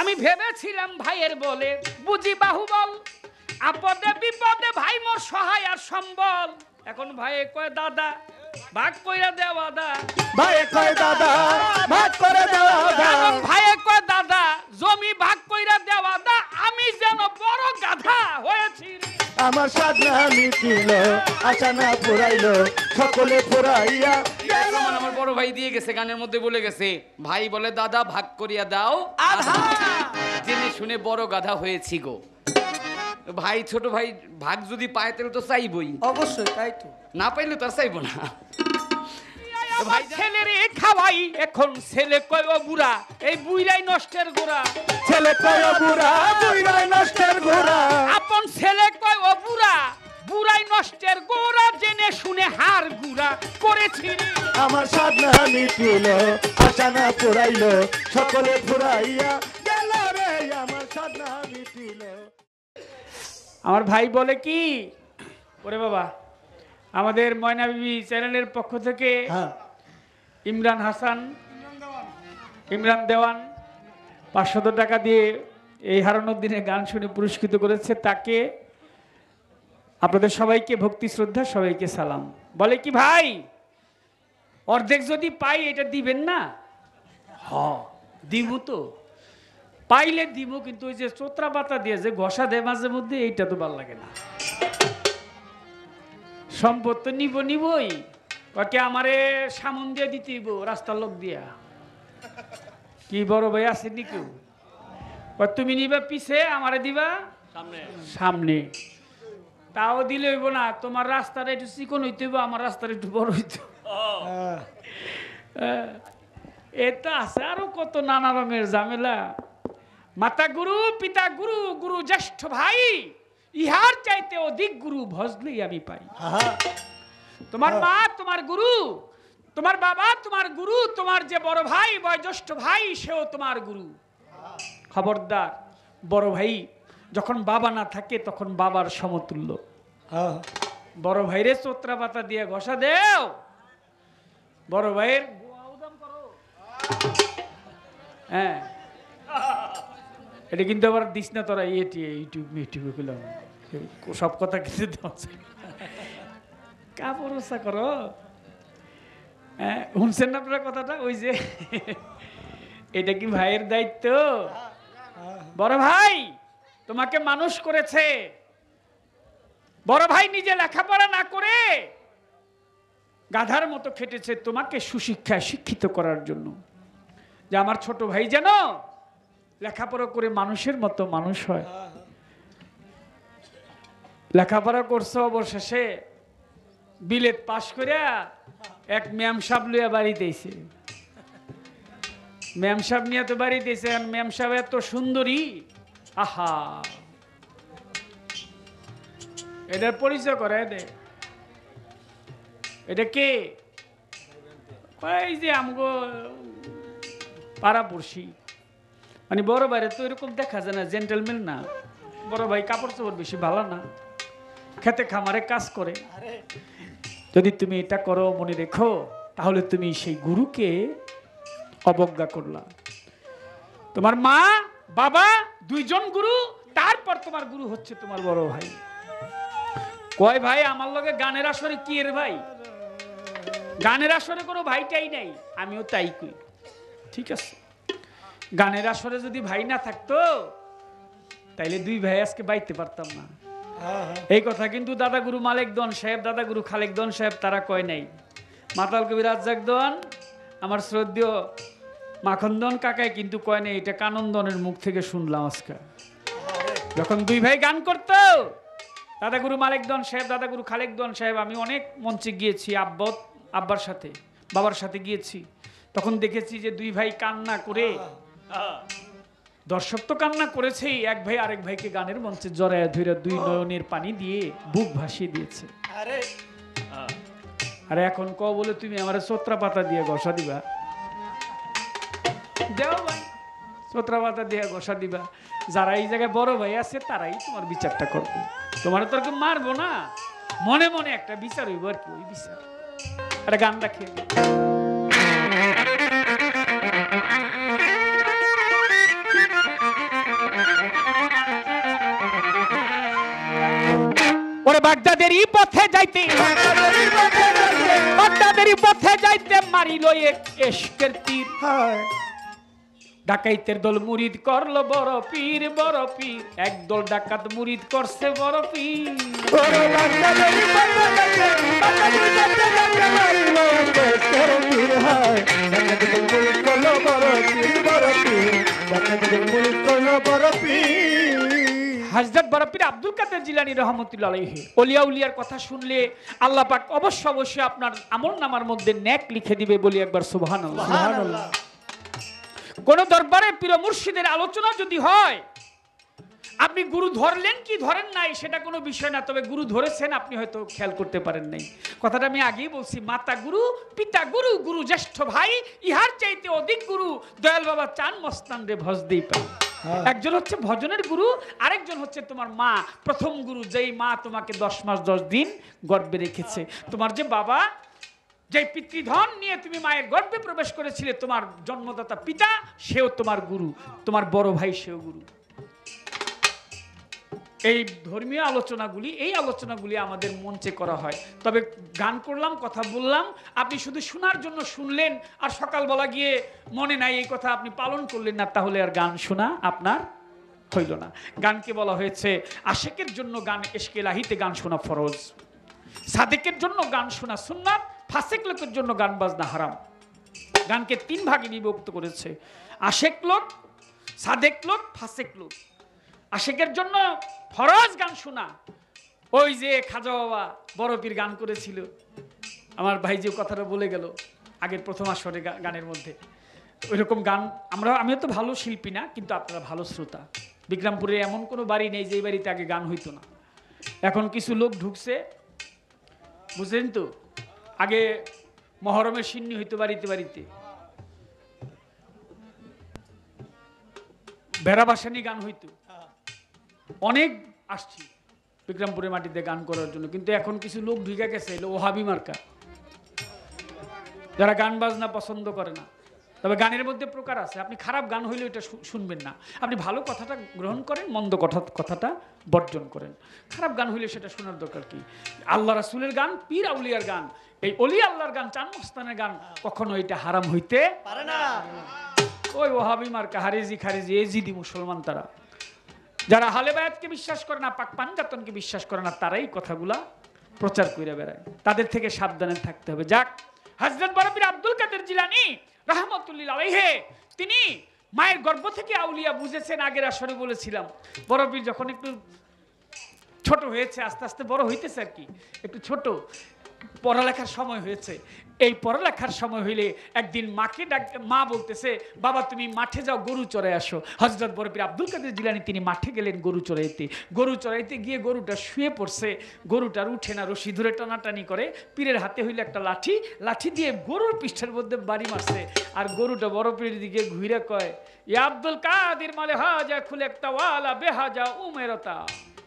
আমি ভেবেছিলাম ভাইয়ের বলে বুঝি বাহুবল, আপদে বিপদে ভাই মোর সহায় আর সম্বল। এখন ভাইয়ে কয় দাদা ভাগ কইরা দেওয়া দা, ভাই কয় দাদা ভাগ করে দেওয়া দা, এখন ভাইয়ে কয় দাদা জমি ভাগ কইরা দেওয়া দা। আমি যেন বড় গাধা হয়েছি রে। আমার সাধনা মিটিল আশা না পুরাইল সকলে পুরাইয়া গেল। আমার বড় ভাই দিয়ে গেছে, গানের মধ্যে বলে গেছে ভাই বলে দাদা ভাগ করিয়া দাও আধা। জেনে শুনে বড় গাধা হয়েছি গো। ভাই ছোট ভাই ভাগ যদি পায় তাহলে তো চাইবই, অবশ্যই তাই তো, না পাইলে তো আর চাইবো না। ভাই ছেলেরে খাওয়াই এখন ছেলে কয় ও বুড়া, এই বুইরাই নষ্টের গোড়া। ছেলে কয় বুড়া বুইরাই নষ্টের ঘোড়া, আপন ছেলে কয় ও বুড়া, বুড়াই নষ্টের গোড়া। জেনে শুনে হার গুড়া করেছি রে। আমার সাধনা মিটিল আশা না পুরাইল সকলে পুরাইয়া গেল রে। আমার সাধনা মিটিল। আমার ভাই বলে কি ওরে বাবা, আমাদের ময়না বিবি চ্যানেলের পক্ষ থেকে হ্যাঁ ইমরান হাসান, ইমরান দেওয়ান 500 টাকা দিয়ে এই হারানোর দিনে গান শুনে পুরস্কৃত করেছে। তাকে আপনাদের সবাইকে ভক্তি শ্রদ্ধা, সবাইকে সালাম। বলে কি ভাই অর্ধেক যদি পাই এটা দিবেন না? হ দিব তো, পাইলে দিব, কিন্তু ওই যে চোত্রা পাতা দিয়ে যে ঘষা দেয় মাঝে মধ্যে এইটা তো ভালো লাগে না। সম্পদ তো নিবই, ওকে আমারে সামন দিয়ে দিতেইব রাস্তার লোক দিয়া। কি বড় ভাই আছে নি কেউ? তুমি নিবা পিছে, আমারে দিবা সামনে। তাও দিলে হইব না, তোমার রাস্তাটা একটু চিকন হইতে হইব, আমার রাস্তাটা একটু বড় হইতে। এটা আছে আরো কত নানা রঙের ঝামেলা। মাতা গুরু, পিতা গুরু, গুরু জ্যেষ্ঠ ভাই, ইহার চাইতে অধিক গুরু ভজলেই আমি পাই। তোমার মা তোমার গুরু, তোমার বাবা তোমার গুরু, তোমার যে বড় ভাই বয়োজ্যেষ্ঠ ভাই সেও তোমার গুরু। খবরদার, বড় ভাই যখন বাবা না থাকে তখন বাবার সমতুল্য। বড় ভাইরে চোত্রা পাতা দিয়ে ঘষা দেও, বড় ভাইয়ের হ্যাঁ। এটা কিন্তু আবার দিস না তোরা ইউটিউবে পেলাম সব কথা কিছু দেওয়া কাপড়া করো। হ্যাঁ শুনছেন না আপনারা কথাটা? ওই যে এটা কি ভাইয়ের দায়িত্ব? বড় ভাই তোমাকে মানুষ করেছে, বড় ভাই নিজে লেখাপড়া না করে গাধার মতো খেটেছে তোমাকে সুশিক্ষায় শিক্ষিত করার জন্য, যে আমার ছোট ভাই যেন লেখাপড়া করে মানুষের মতো মানুষ হয়। লেখাপড়া করছে অবশেষে বিলেত পাশ করিয়া এক ম্যাম সাহেব লইয়া বাড়িতে এসে, ম্যাম সাহেব নিয়ে তো বাড়িতে এসে, ম্যাম সাহেব এত সুন্দরী, আহা এটার পরিচয় করে দে। এটা কে? এই যে আমগো পাড়াপড়শি, মানে বড় ভাইরে তো এরকম দেখা যায় না, জেন্টেলম্যান না। বড় ভাই কাপড় চোপড় বেশি ভালো না, খেতে খামারে কাজ করে। যদি তুমি এটা করো মনে রেখো, তাহলে তুমি সেই গুরুকে অবজ্ঞা করলা। তোমার মা বাবা দুইজন গুরু, তারপর তোমার গুরু হচ্ছে তোমার বড় ভাই। কয় ভাই আমার লগে গানের আসরে কি এর ভাই? গানের আসরে কোনো ভাইটাই নাই, আমিও তাই কই। ঠিক আছে, গানের আসরে যদি ভাই না থাকতো তাইলে দুই ভাই আজকে বাইতে পারতাম না। এই কথা কিন্তু দাদা গুরু মালিক দন সাহেব, দাদা গুরু খালেক দন সাহেব তারা কয় নাই। মাতাল কবি রাজ্জাক দন, আমার শ্রদ্ধেয় মাখনদন কাকায় কিন্তু কয় নাই, এটা কানন্দনের মুখ থেকে শুনলাম আজকে। যখন দুই ভাই গান করতো, দাদা গুরু মালিক দন সাহেব, দাদা গুরু খালেক দন সাহেব, আমি অনেক মঞ্চে গিয়েছি, আব্বার সাথে বাবার সাথে গিয়েছি, তখন দেখেছি যে দুই ভাই কান্না করে, দর্শক তো কান্না করেছেই, এক ভাই আরেক ভাইকে গানের মঞ্চে জড়ায় ধরে দুই নয়নের পানি দিয়ে বুক ভাসিয়ে দিয়েছে। আরে এখন ক বলে তুমি আমার চোত্রা পাতা দিয়ে ঘষা দিবা? দেও ভাই, চোত্রা পাতা দিয়ে ঘষা দিবা। যারা এই জায়গায় বড় ভাই আছে তারাই তোমার বিচারটা করবে, তোমার তো আর কেউ মারবো না, মনে মনে একটা বিচার হইব আর কি। ওই বিচার একটা গান রাখে বাগদাদেরই পথে যাইতে বাগদাদেরই পথে যাইতে মারিল এক এশকের তীর। ডাকাইতের দল মুরিদ করলো বড় পীর, বড় পীর একদল ডাকাত মুরিদ করছে বড় পীর। হযরত বড় পীর আব্দুল কাদের জিলানী রহমাতুল্লাহ আলাইহি ওলিয়া উলিয়ার কথা শুনলে আল্লাহ পাক অবশ্যই আপনার আমলনামার মধ্যে নেক লিখে দিবে বলি একবার সুবহানাল্লাহ। সুবহানাল্লাহ। কোন দরবারে পীর মুর্শিদের আলোচনা যদি হয়, আপনি গুরু ধরলেন কি ধরেন নাই সেটা কোনো বিষয় না, তবে গুরু ধরেছেন আপনি হয়তো খেয়াল করতে পারেন নাই। কথাটা আমি আগেই বলছি, মাতা গুরু, পিতা গুরু, গুরু জ্যেষ্ঠ ভাই, ইহার চাইতে অধিক গুরু দয়াল বাবা চান মস্তান রে ভজদেই পাই। একজন হচ্ছে ভজনের গুরু, আরেকজন হচ্ছে তোমার মা, প্রথম গুরু, যেই মা তোমাকে 10 মাস 10 দিন গর্ভে রেখেছে। তোমার যে বাবা, যে পিতৃধন নিয়ে তুমি মায়ের গর্ভে প্রবেশ করেছিলে, তোমার জন্মদাতা পিতা, সেও তোমার গুরু, তোমার বড় ভাই সেও গুরু। এই ধর্মীয় আলোচনাগুলি, এই আলোচনাগুলি আমাদের মঞ্চে করা হয়। তবে গান করলাম, কথা বললাম, আপনি শুধু শোনার জন্য শুনলেন আর সকালবেলা গিয়ে মনে নাই এই কথা আপনি পালন করলেন না, তাহলে আর গান শোনা আপনার হইল না। গানকে বলা হয়েছে আশেকের জন্য গান, এশকে লাহিতে গান শোনা ফরজ, সাদেকের জন্য গান শোনা সুন্নাত, ফাসেক লোকের জন্য গান বাজনা হারাম। গানকে 3 ভাগে বিভক্ত করেছে, আশেক লোক, সাদেক লোক, ফাসেক লোক। আশেকের জন্য ফরজ গান শোনা, ওই যে খাজা বাবা বড় পীর গান করেছিল, আমার ভাই যে কথাটা বলে গেল আগের প্রথম আসরে গানের মধ্যে, ওইরকম গান আমিও তো ভালো শিল্পী না, কিন্তু আপনারা ভালো শ্রোতা। বিক্রমপুরে এমন কোনো বাড়ি নেই যে বাড়িতে আগে গান হইতো না। এখন কিছু লোক ঢুকছে, বুঝলেন তো, আগে মহরমের সিন্নি হইতো বাড়িতে বাড়িতে, বেড়াবাসানি গান হইতো, অনেক আসছি বিক্রমপুরের মাটিতে গান করার জন্য। কিন্তু এখন কিছু লোক ঢুকে গেছে ওহাবি মার্কা, যারা গান বাজনা পছন্দ করে না। তবে গানের মধ্যে প্রকার আছে, আপনি খারাপ গান হইলে এটা শুনবেন না, আপনি ভালো কথাটা গ্রহণ করেন, মন্দ কথাটা বর্জন করেন। খারাপ গান হইলে সেটা শোনার দরকার কি? আল্লাহ রাসূলের গান, পীর আউলিয়ার গান, এই অলি আল্লাহর গান, চান মস্তানের গান কখনো এটা হারাম হইতে পারে না। ওই ওহাবি মার্কা, হারেজি খারেজি, এজিদি মুসলমান, তারা যারা আহলে বায়াতকে বিশ্বাস করে না, পাক পাঞ্জাতনকে বিশ্বাস করে না, তারাই কথাগুলা প্রচার করে বেড়ায়। তাদের থেকে সাবধানে থাকতে হবে। যাক, হযরত বড় পীর আব্দুল কাদের জিলানী রাহমাতুল্লাহ আলাইহি তিনি মায়ের গর্ভ থেকে আউলিয়া বুঝেছেন। আগের আসরে বলেছিলাম, বড় পীর যখন একটু ছোট হয়েছে, আস্তে আস্তে বড় হইতেছে আর কি, একটু ছোট, পড়ালেখার সময় হয়েছে। এই পড়ালেখার সময় হইলে একদিন মাকে মা বলতেছে, বাবা তুমি মাঠে যাও, গরু চড়াই আসো। হযরত বড় পীর আব্দুল কাদের জিলানী তিনি মাঠে গেলেন গরু চড়াইতে। গরু চড়াইতে গিয়ে গরুটা শুয়ে পড়ছে, গরুটার উঠে না, রশি ধরে টানাটানি করে, পীরের হাতে হইলে একটা লাঠি, লাঠি দিয়ে গরুর পৃষ্ঠের মধ্যে বাড়ি মারছে। আর গরুটা বড় পীরের দিকে ঘুরে কয়, ইয়া আব্দুল কাদের মালে হাজা খুলে একটা ওয়ালা বেহাজা উমেরতা।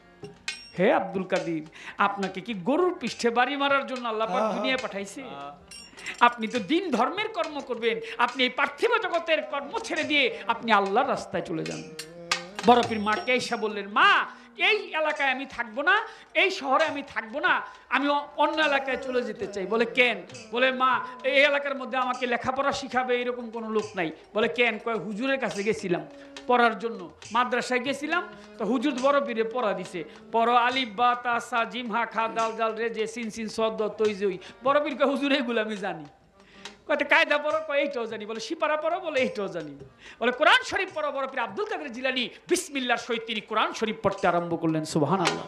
হে আব্দুল কাদের, আপনাকে কি গরুর পৃষ্ঠে বাড়ি মারার জন্য আল্লাহ পাক দুনিয়ায় পাঠাইছে? আপনি তো দিন ধর্মের কর্ম করবেন, আপনি এই পার্থিব জগতের কর্ম ছেড়ে দিয়ে আপনি আল্লাহর রাস্তায় চলে যান। বড় পীর মাকে এসে বললেন, মা এই এলাকায় আমি থাকবো না, এই শহরে আমি থাকবো না, আমি অন্য এলাকায় চলে যেতে চাই। বলে কেন? বলে মা এই এলাকার মধ্যে আমাকে লেখাপড়া শিখাবে এরকম কোনো লোক নাই। বলে কেন? কয় হুজুরের কাছে গেছিলাম পড়ার জন্য, মাদ্রাসায় গেছিলাম, তো হুজুর বড় পীরে পড়া দিছে, পড়ো আলিফ বা তা সা জিম হা খা দাল জাল রে জে সিন সিন সদ তৈ জই। বড় পীর কয় হুজুর এগুলো আমি জানি। কয়টা কায়দা পড়ো? কয় এইটাও জানি। বলে সিপারা পড়ো? বলে এইটাও জানি। বলে কোরআন শরীফ পড়ো। বড় পীর আব্দুল কাদের জিলানী বিসমিল্লাহর সহিত তিনি কোরআন শরীফ পড়তে আরম্ভ করলেন। সুবহানাল্লাহ।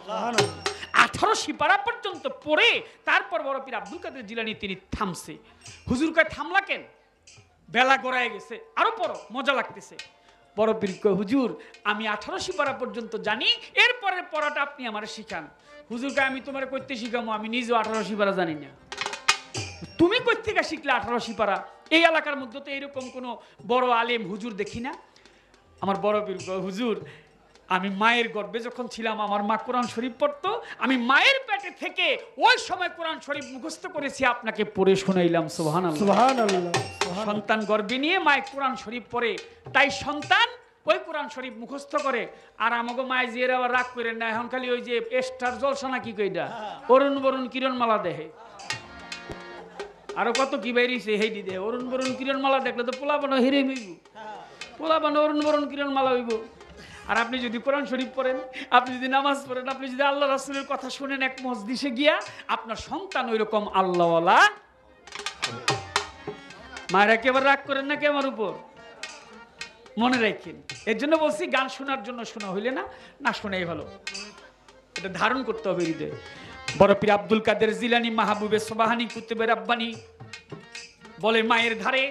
18 সিপারা পর্যন্ত পড়ে তারপর বড় পীর আব্দুল কাদের জিলানী তিনি থামছে। হুজুর কয় থামলা কেন? বেলা গড়ায় গেছে, আরো পড়ো, মজা লাগতেছে। বড় পীর কয় হুজুর আমি 18 সিপারা পর্যন্ত জানি, এরপরের পড়াটা আপনি আমার শিখান। হুজুর কয় আমি তোমার কইতে শিখামো, আমি নিজেও 18 সিপারা জানি না। তুমি কই থেকে শিখলে 18 সিপারা? এই এলাকার মধ্যে তো এরকম কোনো বড় আলেম হুজুর দেখি না। আমার বড় পীর কয় হুজুর আমি মায়ের গর্ভে যখন ছিলাম আমার মা কোরআন শরীফ পড়তো, আমি মায়ের পেটে থেকে ওই সময় কোরআন শরীফ মুখস্থ করেছি, আপনাকে পড়ে শোনাইলাম। সুবহানাল্লাহ। সুবহানাল্লাহ। সন্তান গর্ভে নিয়ে মায়ের কোরআন শরীফ পড়ে, তাই সন্তান ওই কোরআন শরীফ মুখস্থ করে আর আমাকে মায় জিয়ের আবার রাগ করেন না, এখন খালি ওই যে স্টার জলসা না কি কইটা অরুণ বরুণ কিরণ মালা দেহে, আরো কত কি বাইরিছে হেডি দে অরুণ বরুণ কিরণ মালা দেখলে তো পোলাপানো হেরে হইব, পোলাপানো অরুণ বরুণ কিরণ মালা হইব। আর আপনি যদি কোরআন শরীফ পড়েন, আপনি যদি নামাজ পড়েন, আপনি যদি আল্লাহ রাসূলের কথা শুনেন এক মজলিসে গিয়া, আপনার সন্তান ওই রকম আল্লাহওয়ালা। মায়ের একেবারে রাগ করেন না কি আমার উপর, মনে রাখেন। এর জন্য বলছি গান শোনার জন্য শোনা হইলে না, না শোনাই ভালো, এটা ধারণ করতে হবে হৃদয়ে। বড় পীর আব্দুল কাদের জিলানী মাহবুবে সুবহানী কুতুবে রাব্বানী বলে মায়ের ধারে,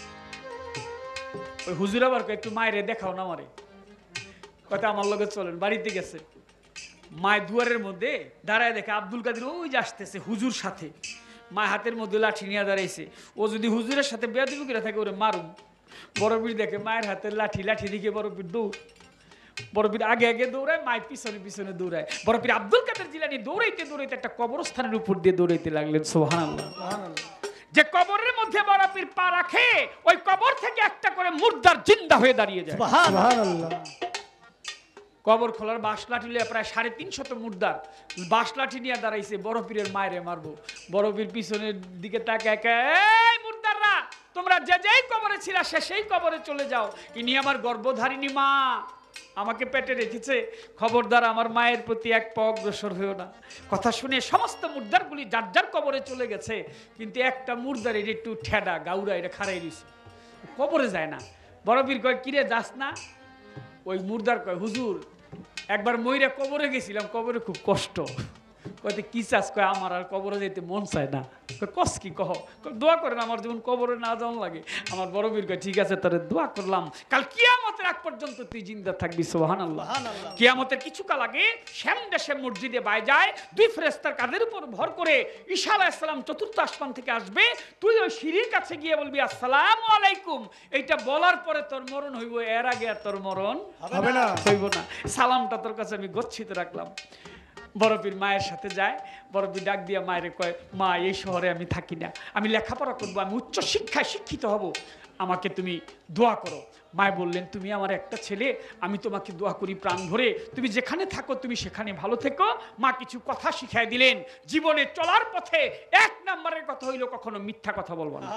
ওই হুজুর আবার একটু মায়ের দেখাও না আমারে, কথা আমার লগে চলেন। বাড়িতে গেছে, মায়ের দুয়ারের মধ্যে দাঁড়ায় দেখে আব্দুল কাদের ওই যে আসতেছে হুজুর সাথে, মা হাতের মধ্যে লাঠি নিয়ে দাঁড়াইছে, ও যদি হুজুরের সাথে বেয়াদবি করে থাকে ওরে মারুম। বড় পীর দেখে মায়ের হাতের লাঠি, লাঠি দিকে বড় পীর দৌড়, বড় পীর আগে আগে দৌড়ায়, মায়ের পিছনে পিছনে দৌড়ায়। বড় পীর আব্দুল কাদের জিলানী দৌড়াইতে দৌড়াইতে একটা কবরস্থানের উপর দিয়ে দৌড়াইতে লাগলেন। সুবহানাল্লাহ। যে কবরের মধ্যে বড় পীর পা রাখে, ওই কবর থেকে একটা করে মুর্দার জিন্দা হয়ে দাঁড়িয়ে যায়। সুবহানাল্লাহ। কবর খোলার বাঁশ লাঠি লিয়ে প্রায় 350 মুর্দার বাঁশ লাঠি নিয়ে দাঁড়াইছে, বড় পীরের মায়েরে মারবো। বড় পীর পিছনের দিকে তাকায়, এই মুর্দাররা, তোমরা যে যেই কবরে ছিলা সে সেই কবরে চলে যাও, ইনি আমার গর্ভধারিণী মা, আমাকে পেটে রেখেছে, খবরদার আমার মায়ের প্রতি এক পা অগ্রসর হয়েও না। কথা শুনে সমস্ত মুর্দারগুলি যার যার কবরে চলে গেছে, কিন্তু একটা মুর্দার এটা একটু ঠেডা গাউরা, এটা খাড়াই দিছে, কবরে যায় না। বড় পীর কয়, কিরে যাস না? ওই মুর্দার কয়, হুজুর একবার মইরা কবরে গেছিলাম, কবরে খুব কষ্ট। কয়তে কি চাস? কয় আমার আর কবরে যেতে মন চায় না। কস কি কহ? দোয়া করেন আমার যেমন কবরে না যাওয়ান লাগে। আমার বড় পীর কয়, ঠিক আছে তোরে দোয়া করলাম, কাল কিয়ামতের আগ পর্যন্ত তুই জিন্দা থাকবি। সুবহানাল্লাহ। কিয়ামতের কিছু কাল আগে শ্যাম দেশে মসজিদে বায় যায়, দুই ফেরেশতার কাঁধের উপর ভর করে ঈসা আলাইহিস সালাম চতুর্থ আসমান থেকে আসবে, তুই ওই সিঁড়ির কাছে গিয়ে বলবি আসসালামু আলাইকুম। এইটা বলার পরে তোর মরণ হইব, এর আগে আর তোর মরণ হবে না, হইব না। সালামটা তোর কাছে আমি গচ্ছিত রাখলাম। বড় পীর মায়ের সাথে যায়, বড় পীর ডাক দিয়া মায়ের কয়, মা এই শহরে আমি থাকি না, আমি লেখাপড়া করবো, আমি উচ্চ শিক্ষায় শিক্ষিত হব, আমাকে তুমি দোয়া করো। মায় বললেন, তুমি আমার একটা ছেলে, আমি তোমাকে দোয়া করি প্রাণ ভরে, তুমি যেখানে থাকো তুমি সেখানে ভালো থেকো। মা কিছু কথা শিখাই দিলেন। জীবনে চলার পথে 1 নম্বরের কথা হইল কখনো মিথ্যা কথা বলবো না।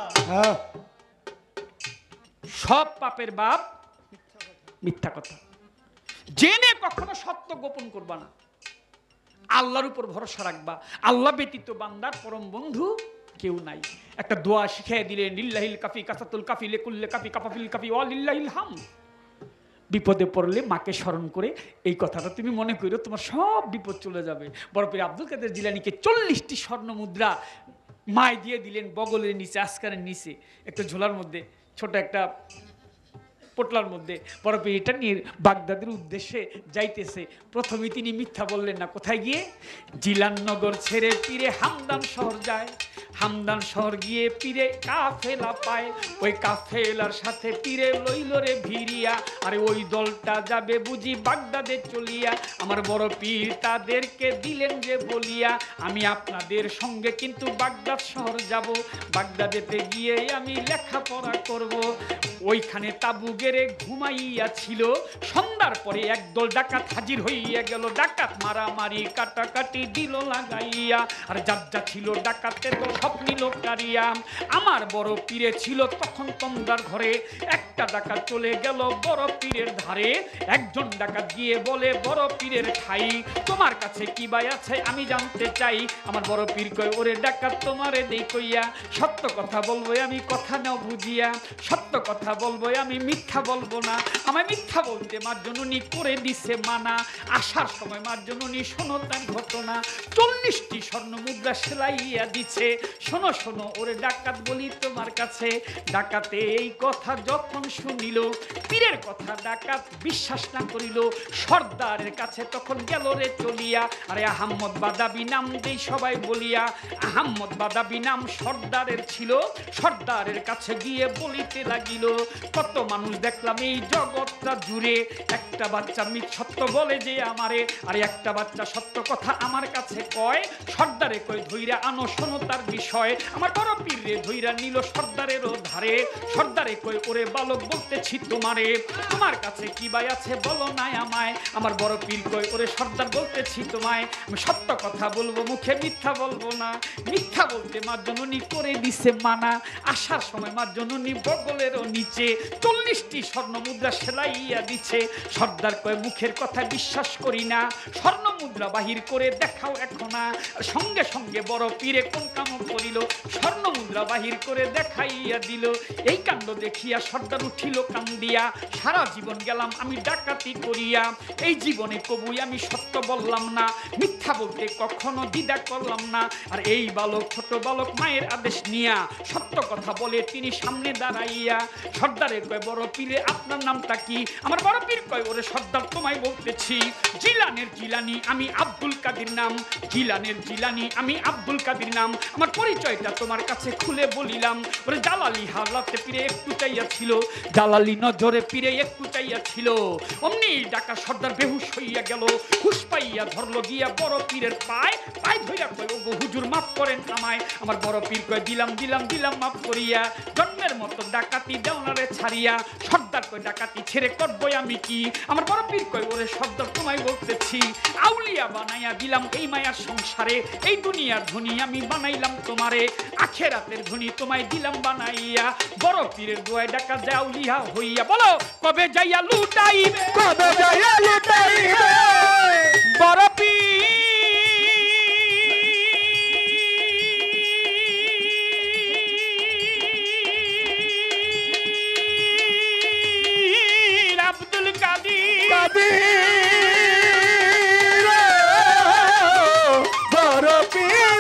সব পাপের বাপ মিথ্যা কথা। জেনে কখনো সত্য গোপন করবা না। আল্লাহর উপর ভরসা রাখবা, আল্লাহ ব্যতীত বান্দার পরম বন্ধু কেউ নাই। একটা দোয়া শিখিয়ে দিলেন, লিল্লাহিল কাফি কাসাতুল কাফি লিকুল্লি কাফি কাফাফিল কাফি ওয়া লিল্লাহিল হামদ। বিপদে পড়লে মাকে স্মরণ করে এই কথাটা তুমি মনে করো, তোমার সব বিপদ চলে যাবে। বড় পীর আব্দুল কাদের জিলানীকে 40টি স্বর্ণ মুদ্রা মায় দিয়ে দিলেন, বগলের নিচে, আসকারের নিচে, একটা ঝোলার মধ্যে, ছোট একটা পোটলার মধ্যে। বড় পীর এটা নিয়ে বাগদাদের উদ্দেশ্যে যাইতেছে। প্রথমে তিনি মিথ্যা বললেন না। কোথায় গিয়ে? জিলাননগর ছেড়ে পীরে হামদান শহর যায়, হামদান শহর গিয়ে পীরে কাফেলা পায়, ওই কাফেলার সাথে পীরে লইল রে ভিড়িয়া, আরে ওই দলটা যাবে বুঝি বাগদাদে চলিয়া। আমার বড় পীর তাদেরকে দিলেন যে বলিয়া, আমি আপনাদের সঙ্গে কিন্তু বাগদাদ শহর যাব, বাগদাদেতে গিয়ে আমি লেখাপড়া করব। ওইখানে তাবু গেরে ঘুমাইয়া ছিল। সন্ধ্যার পরে একদল ডাকাত হাজির হইয়া গেল, ডাকাত মারামারি কাটাকাটি দিল লাগাইয়া, আর যার যা ছিল ডাকাতের তো সব নিল কারিয়া। আমার বড় পীরে ছিল তখন তন্দার ঘরে, একটা ডাকাত চলে গেল বড় পীরের ধারে। একজন ডাকাত গিয়ে বলে, বড় পীরের ঠাই তোমার কাছে কি বাই আছে আমি জানতে চাই। আমার বড় পীর কয়, ওরে ডাকাত তোমারে দেই কইয়া, সত্য কথা বলবো আমি, কথা নাও বুঝিয়া, সত্য কথা বলবো আমি, মিথ্যা বলবো না। আমায় মিথ্যা বলতে মার জননী করে দিছে মানা। আসার সময় মার জননী শোনো তার ঘটনা, 40টি স্বর্ণ মুদ্রা সেলাইয়া দিছে। শোনো শোনো ওরে ডাকাত বলি তোমার কাছে। ডাকাতে এই কথা যখন শুনিল, পীরের কথা ডাকাত বিশ্বাস না করিল, সর্দারের কাছে তখন গেল রে চলিয়া। আরে আহম্মদ বাদাবি নাম দেই সবাই বলিয়া, আহম্মদ বাদাবি নাম সর্দারের ছিল। সর্দারের কাছে গিয়ে বলিতে লাগিল, কত মানুষ দেখলাম এই জগৎটা জুড়ে একটা বাচ্চা সত্য বলে যে আমারে, আর একটা বাচ্চা সত্য কথা আমার কাছে কয়। সর্দারে কই ধইরা আনো শোনো তার বিষয়, আমার বড় পীর রে ধইরা নিল সর্দারেরও ধারে। সর্দারে কই ওরে বালক বলতেছি তোমারে, তোমার কাছে কি বাই আছে বলো না আমায়। আমার বড় পীর কই ওরে সর্দার বলতেছি তোমায়, আমি সত্য কথা বলবো মুখে মিথ্যা বলবো না। মিথ্যা বলতে মা জননী করে দিছে মানা, আসার সময় মা জননী বগলেরও নিচে 40টি স্বর্ণ মুদ্রা সেলাইয়া দিছে। সর্দার কয় মুখের কথা বিশ্বাস করি না, স্বর্ণ মুদ্রা বাহির করে দেখাও এখন না। সঙ্গে সঙ্গে বড় পীরে কোন কাম করিল, স্বর্ণ মুদ্রা বাহির করে দেখাইয়া দিল। এই কাণ্ড দেখিয়া সর্দার উঠিল কান্দিয়া, সারা জীবন গেলাম আমি ডাকাতি করিয়া, এই জীবনে কবুই আমি সত্য বললাম না, মিথ্যা বলতে কখনো দ্বিধা করলাম না। আর এই বালক ছোট বালক মায়ের আদেশ নিয়া সত্য কথা বলে তিনি সামনে দাঁড়াইয়া। সর্দারে কয় বড় পীরে আপনার নামটা কি? আমার বড় পীর কয় ওরে সর্দার তোমায় বলতেছি, জিলানের জিলানি আমি আব্দুল কাদির নাম, জিলানের জিলানি আমি আব্দুল কাদির নাম। আমার পরিচয়টা তোমার কাছে খুলে বলিলাম। ওরে জালালি হালাতে পীরে একটু চাইয়া ছিল, জালালি নজরে পীরে একটু চাইয়া ছিল। অমনি ডাকা সর্দার বেহুশ হইয়া গেল, হুশ পাইয়া ধরলো গিয়া বড় পীরের পায়, পায় ধইরা কয় ওগো হুজুর মাফ করেন আমায়। আমার বড় পীর কয় দিলাম দিলাম দিলাম মাফ করিয়া, জন্মের মতো ডাকাতি দেওনারে ছাড়িয়া। সর্দার কয় ডাকাতি ছেড়ে করবো আমি কি? আমার বড় পীর কয় ওরে সর্দার তোমায় বলতেছি, আউলিয়া বানাইয়া দিলাম এই মায়ার সংসারে, এই দুনিয়ার ধনী আমি বানাইলাম তোমারে, আখেরাতের ধনী তোমায় দিলাম বানাইয়া। বড় পীরের দোয়ায় ডাকা যায় আউলিয়া হইয়া। বলো কবে যাইয়া লুটাইবে, কবে যাইয়া লুটাইবে বড় পীর আব্দুল কাদির, কাদির বড় পীর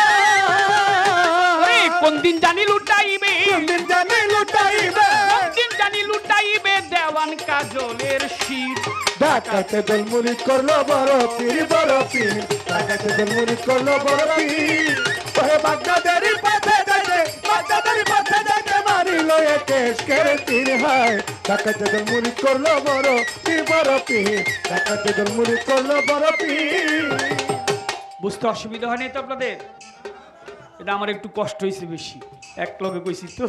কোন দিন জানি লুটাইবে, দিন জানি লুটাইবে, কোন দিন জানি লুটাইবে দেওয়ান কাজলের শীত। ডাকাতে দল মুরিদ করলো বড় পীর, বড় পীর ডাকাতে দল মুরিদ করলো বড় পীর। ওহে বাগদাদেরই পথে যাইতে, বাগদাদেরই পথে যাইতে মারিল একেশ কের তীর হায়। ডাকাতে দল মুরিদ করলো বড় পীর, বড় পীর ডাকাতে দল মুরিদ করলো বড় পীর। বুঝতে অসুবিধা হয়নি তো আপনাদের? এটা আমার একটু কষ্ট হয়েছে বেশি, এক লগে কইছি তো।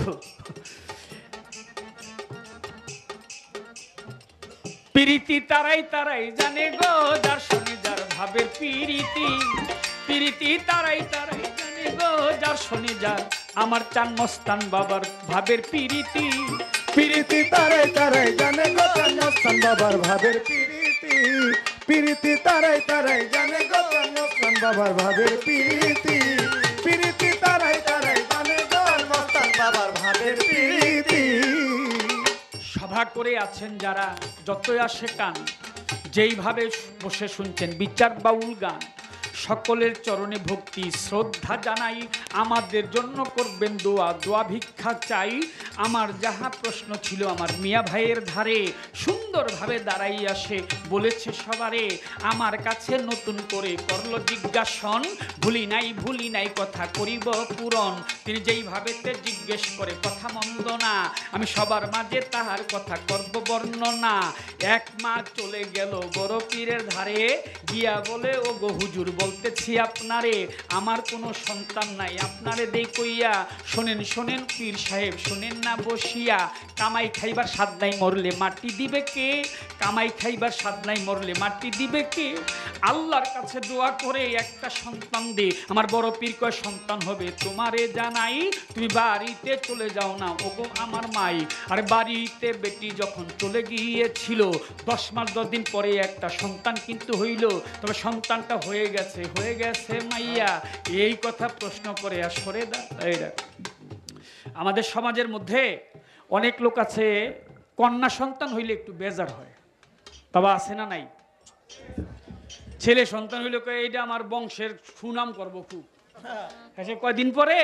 প্রীতি তারাই তারাই জানে গো, যার শোনে যার ভাবের প্রীতি। প্রীতি তারাই তারাই জানে গো, যার শোনে যার আমার চান মস্তান বাবার ভাবের প্রীতি। প্রীতি তারাই তারাই জানে গো চান্নস্থান বাবার ভাবের প্রীতি। প্রীতি তারাই তারাই জানে গো চান্নস্থান বাবার ভাবের প্রীতি। প্রীতি তারাই তারাই জানে গো চান্নস্থান বাবার ভাবের প্রীতি। সভা করে আছেন যারা, যতই আসে কান, যেইভাবে বসে শুনছেন বিচার বাউল গান, সকলের চরণে ভক্তি শ্রদ্ধা জানাই। আমাদের জন্য করবেন দোয়া, দোয়া ভিক্ষা চাই। আমার যাহা প্রশ্ন ছিল আমার মিয়া ভাইয়ের ধারে, সুন্দরভাবে দাঁড়াই আসে বলেছে সবারে। আমার কাছে নতুন করে করলো জিজ্ঞাসন, ভুলি নাই কথা করিব পূরণ। তিনি যেইভাবে জিজ্ঞেস করে কথা মন্দ না, আমি সবার মাঝে তাহার কথা করব বর্ণনা। এক মা চলে গেল বড় পীরের ধারে, গিয়া বলে ও গো হুজুর বলতেছি আপনারে, আমার কোনো সন্তান নাই, আপনারে দেই কইয়া। শোনেন শোনেন পীর সাহেব শোনেন না বসিয়া, কামাই খাইবার স্বাদ নাই মরলে মাটি দিবে কে? কামাই খাইবার স্বাদ নাই মরলে মাটি দিবে কে? আল্লাহর কাছে দোয়া করে একটা সন্তান দে। আমার বড় পীর কয় সন্তান হবে তোমারে জানাই, তুমি বাড়িতে চলে যাও না ওগো আমার মাই। আর বাড়িতে বেটি যখন চলে গিয়েছিল 10 মাস 10 দিন পরে একটা সন্তান কিন্তু হইল, তবে সন্তানটা হয়ে গেছে মাইয়া। এই কথা প্রশ্ন করে আর সরে দা। আমাদের সমাজের মধ্যে অনেক লোক আছে কন্যা সন্তান হইলে একটু বেজার হয়, তবে আছে না নাই? ছেলে সন্তান হইলে কয় এইটা আমার বংশের সুনাম করবো খুব, সে কয়দিন পরে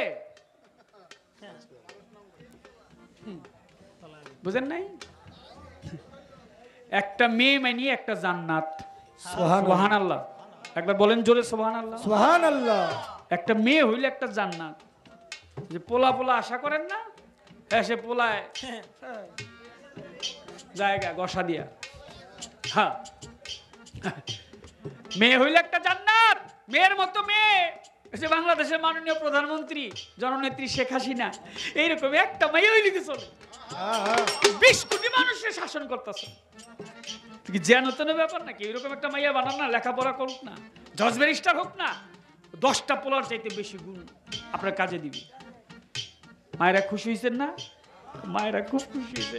বুঝেন নাই? একটা মেয়ে মানি একটা জান্নাত। সুবহানাল্লাহ, একবার বলেন জোরে সুবহানাল্লাহ। সুবহানাল্লাহ। একটা মেয়ে হইলে একটা জান্নাত। যে পোলা পোলা আশা করেন না, হ্যাঁ সে পোলায় জায়গা গসা দিয়া। হ্যাঁ, মেয়ে হইলে একটা জান্নাত। মেয়ের মতো মেয়ে, যে বাংলাদেশের মাননীয় প্রধানমন্ত্রী জননেত্রী শেখ হাসিনা, এইরকম একটা মেয়ে হইলে কি চলে? 20 কোটি মানুষের শাসন করতেছে, জ্ঞানতনের ব্যাপার নাকি? এরকম একটা মাইয়া বানান না, লেখাপড়া করুক না, জজ ব্যারিস্টার হোক না, 10টা পোলার চাইতে বেশি গুণ আপনার কাজে দিবি। মায়েরা খুশি হয়েছেন না? মায়েরা খুব খুশি হয়েছে।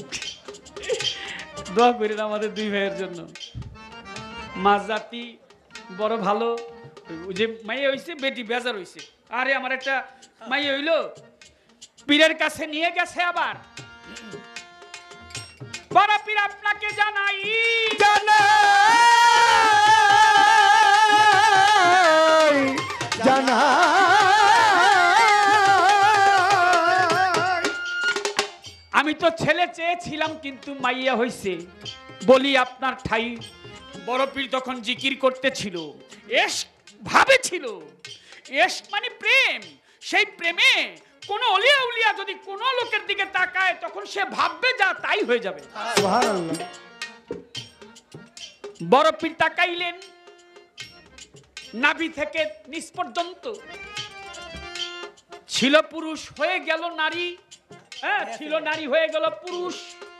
দোয়া করেন আমাদের 2 ভাইয়ের জন্য। মা জাতি বড় ভালো। যে মাইয়া হইছে বেটি বেজার হইছে, আরে আমার একটা মাইয়া হইলো, পীরের কাছে নিয়ে গেছে। আবার বড় পীর আপনাকে জানাই আমি তো ছেলে চেয়েছিলাম কিন্তু মাইয়া হইছে। বলি আপনার ঠাই। বড় পীর তখন জিকির করতেছিল, এশক ভাবে ছিল। এশক মানে প্রেম। সেই প্রেমে কোন অলিয়া উলিয়া যদি কোন লোকের দিকে তাকায়, তখন সে ভাববে যা তাই হয়ে যাবে। সুবহানাল্লাহ। বড় পীর তাকাইলেন, নাভি থেকে নিচ পর্যন্ত ছিল পুরুষ, হয়ে গেল নারী। হ্যাঁ, ছিল নারী হয়ে গেল পুরুষ,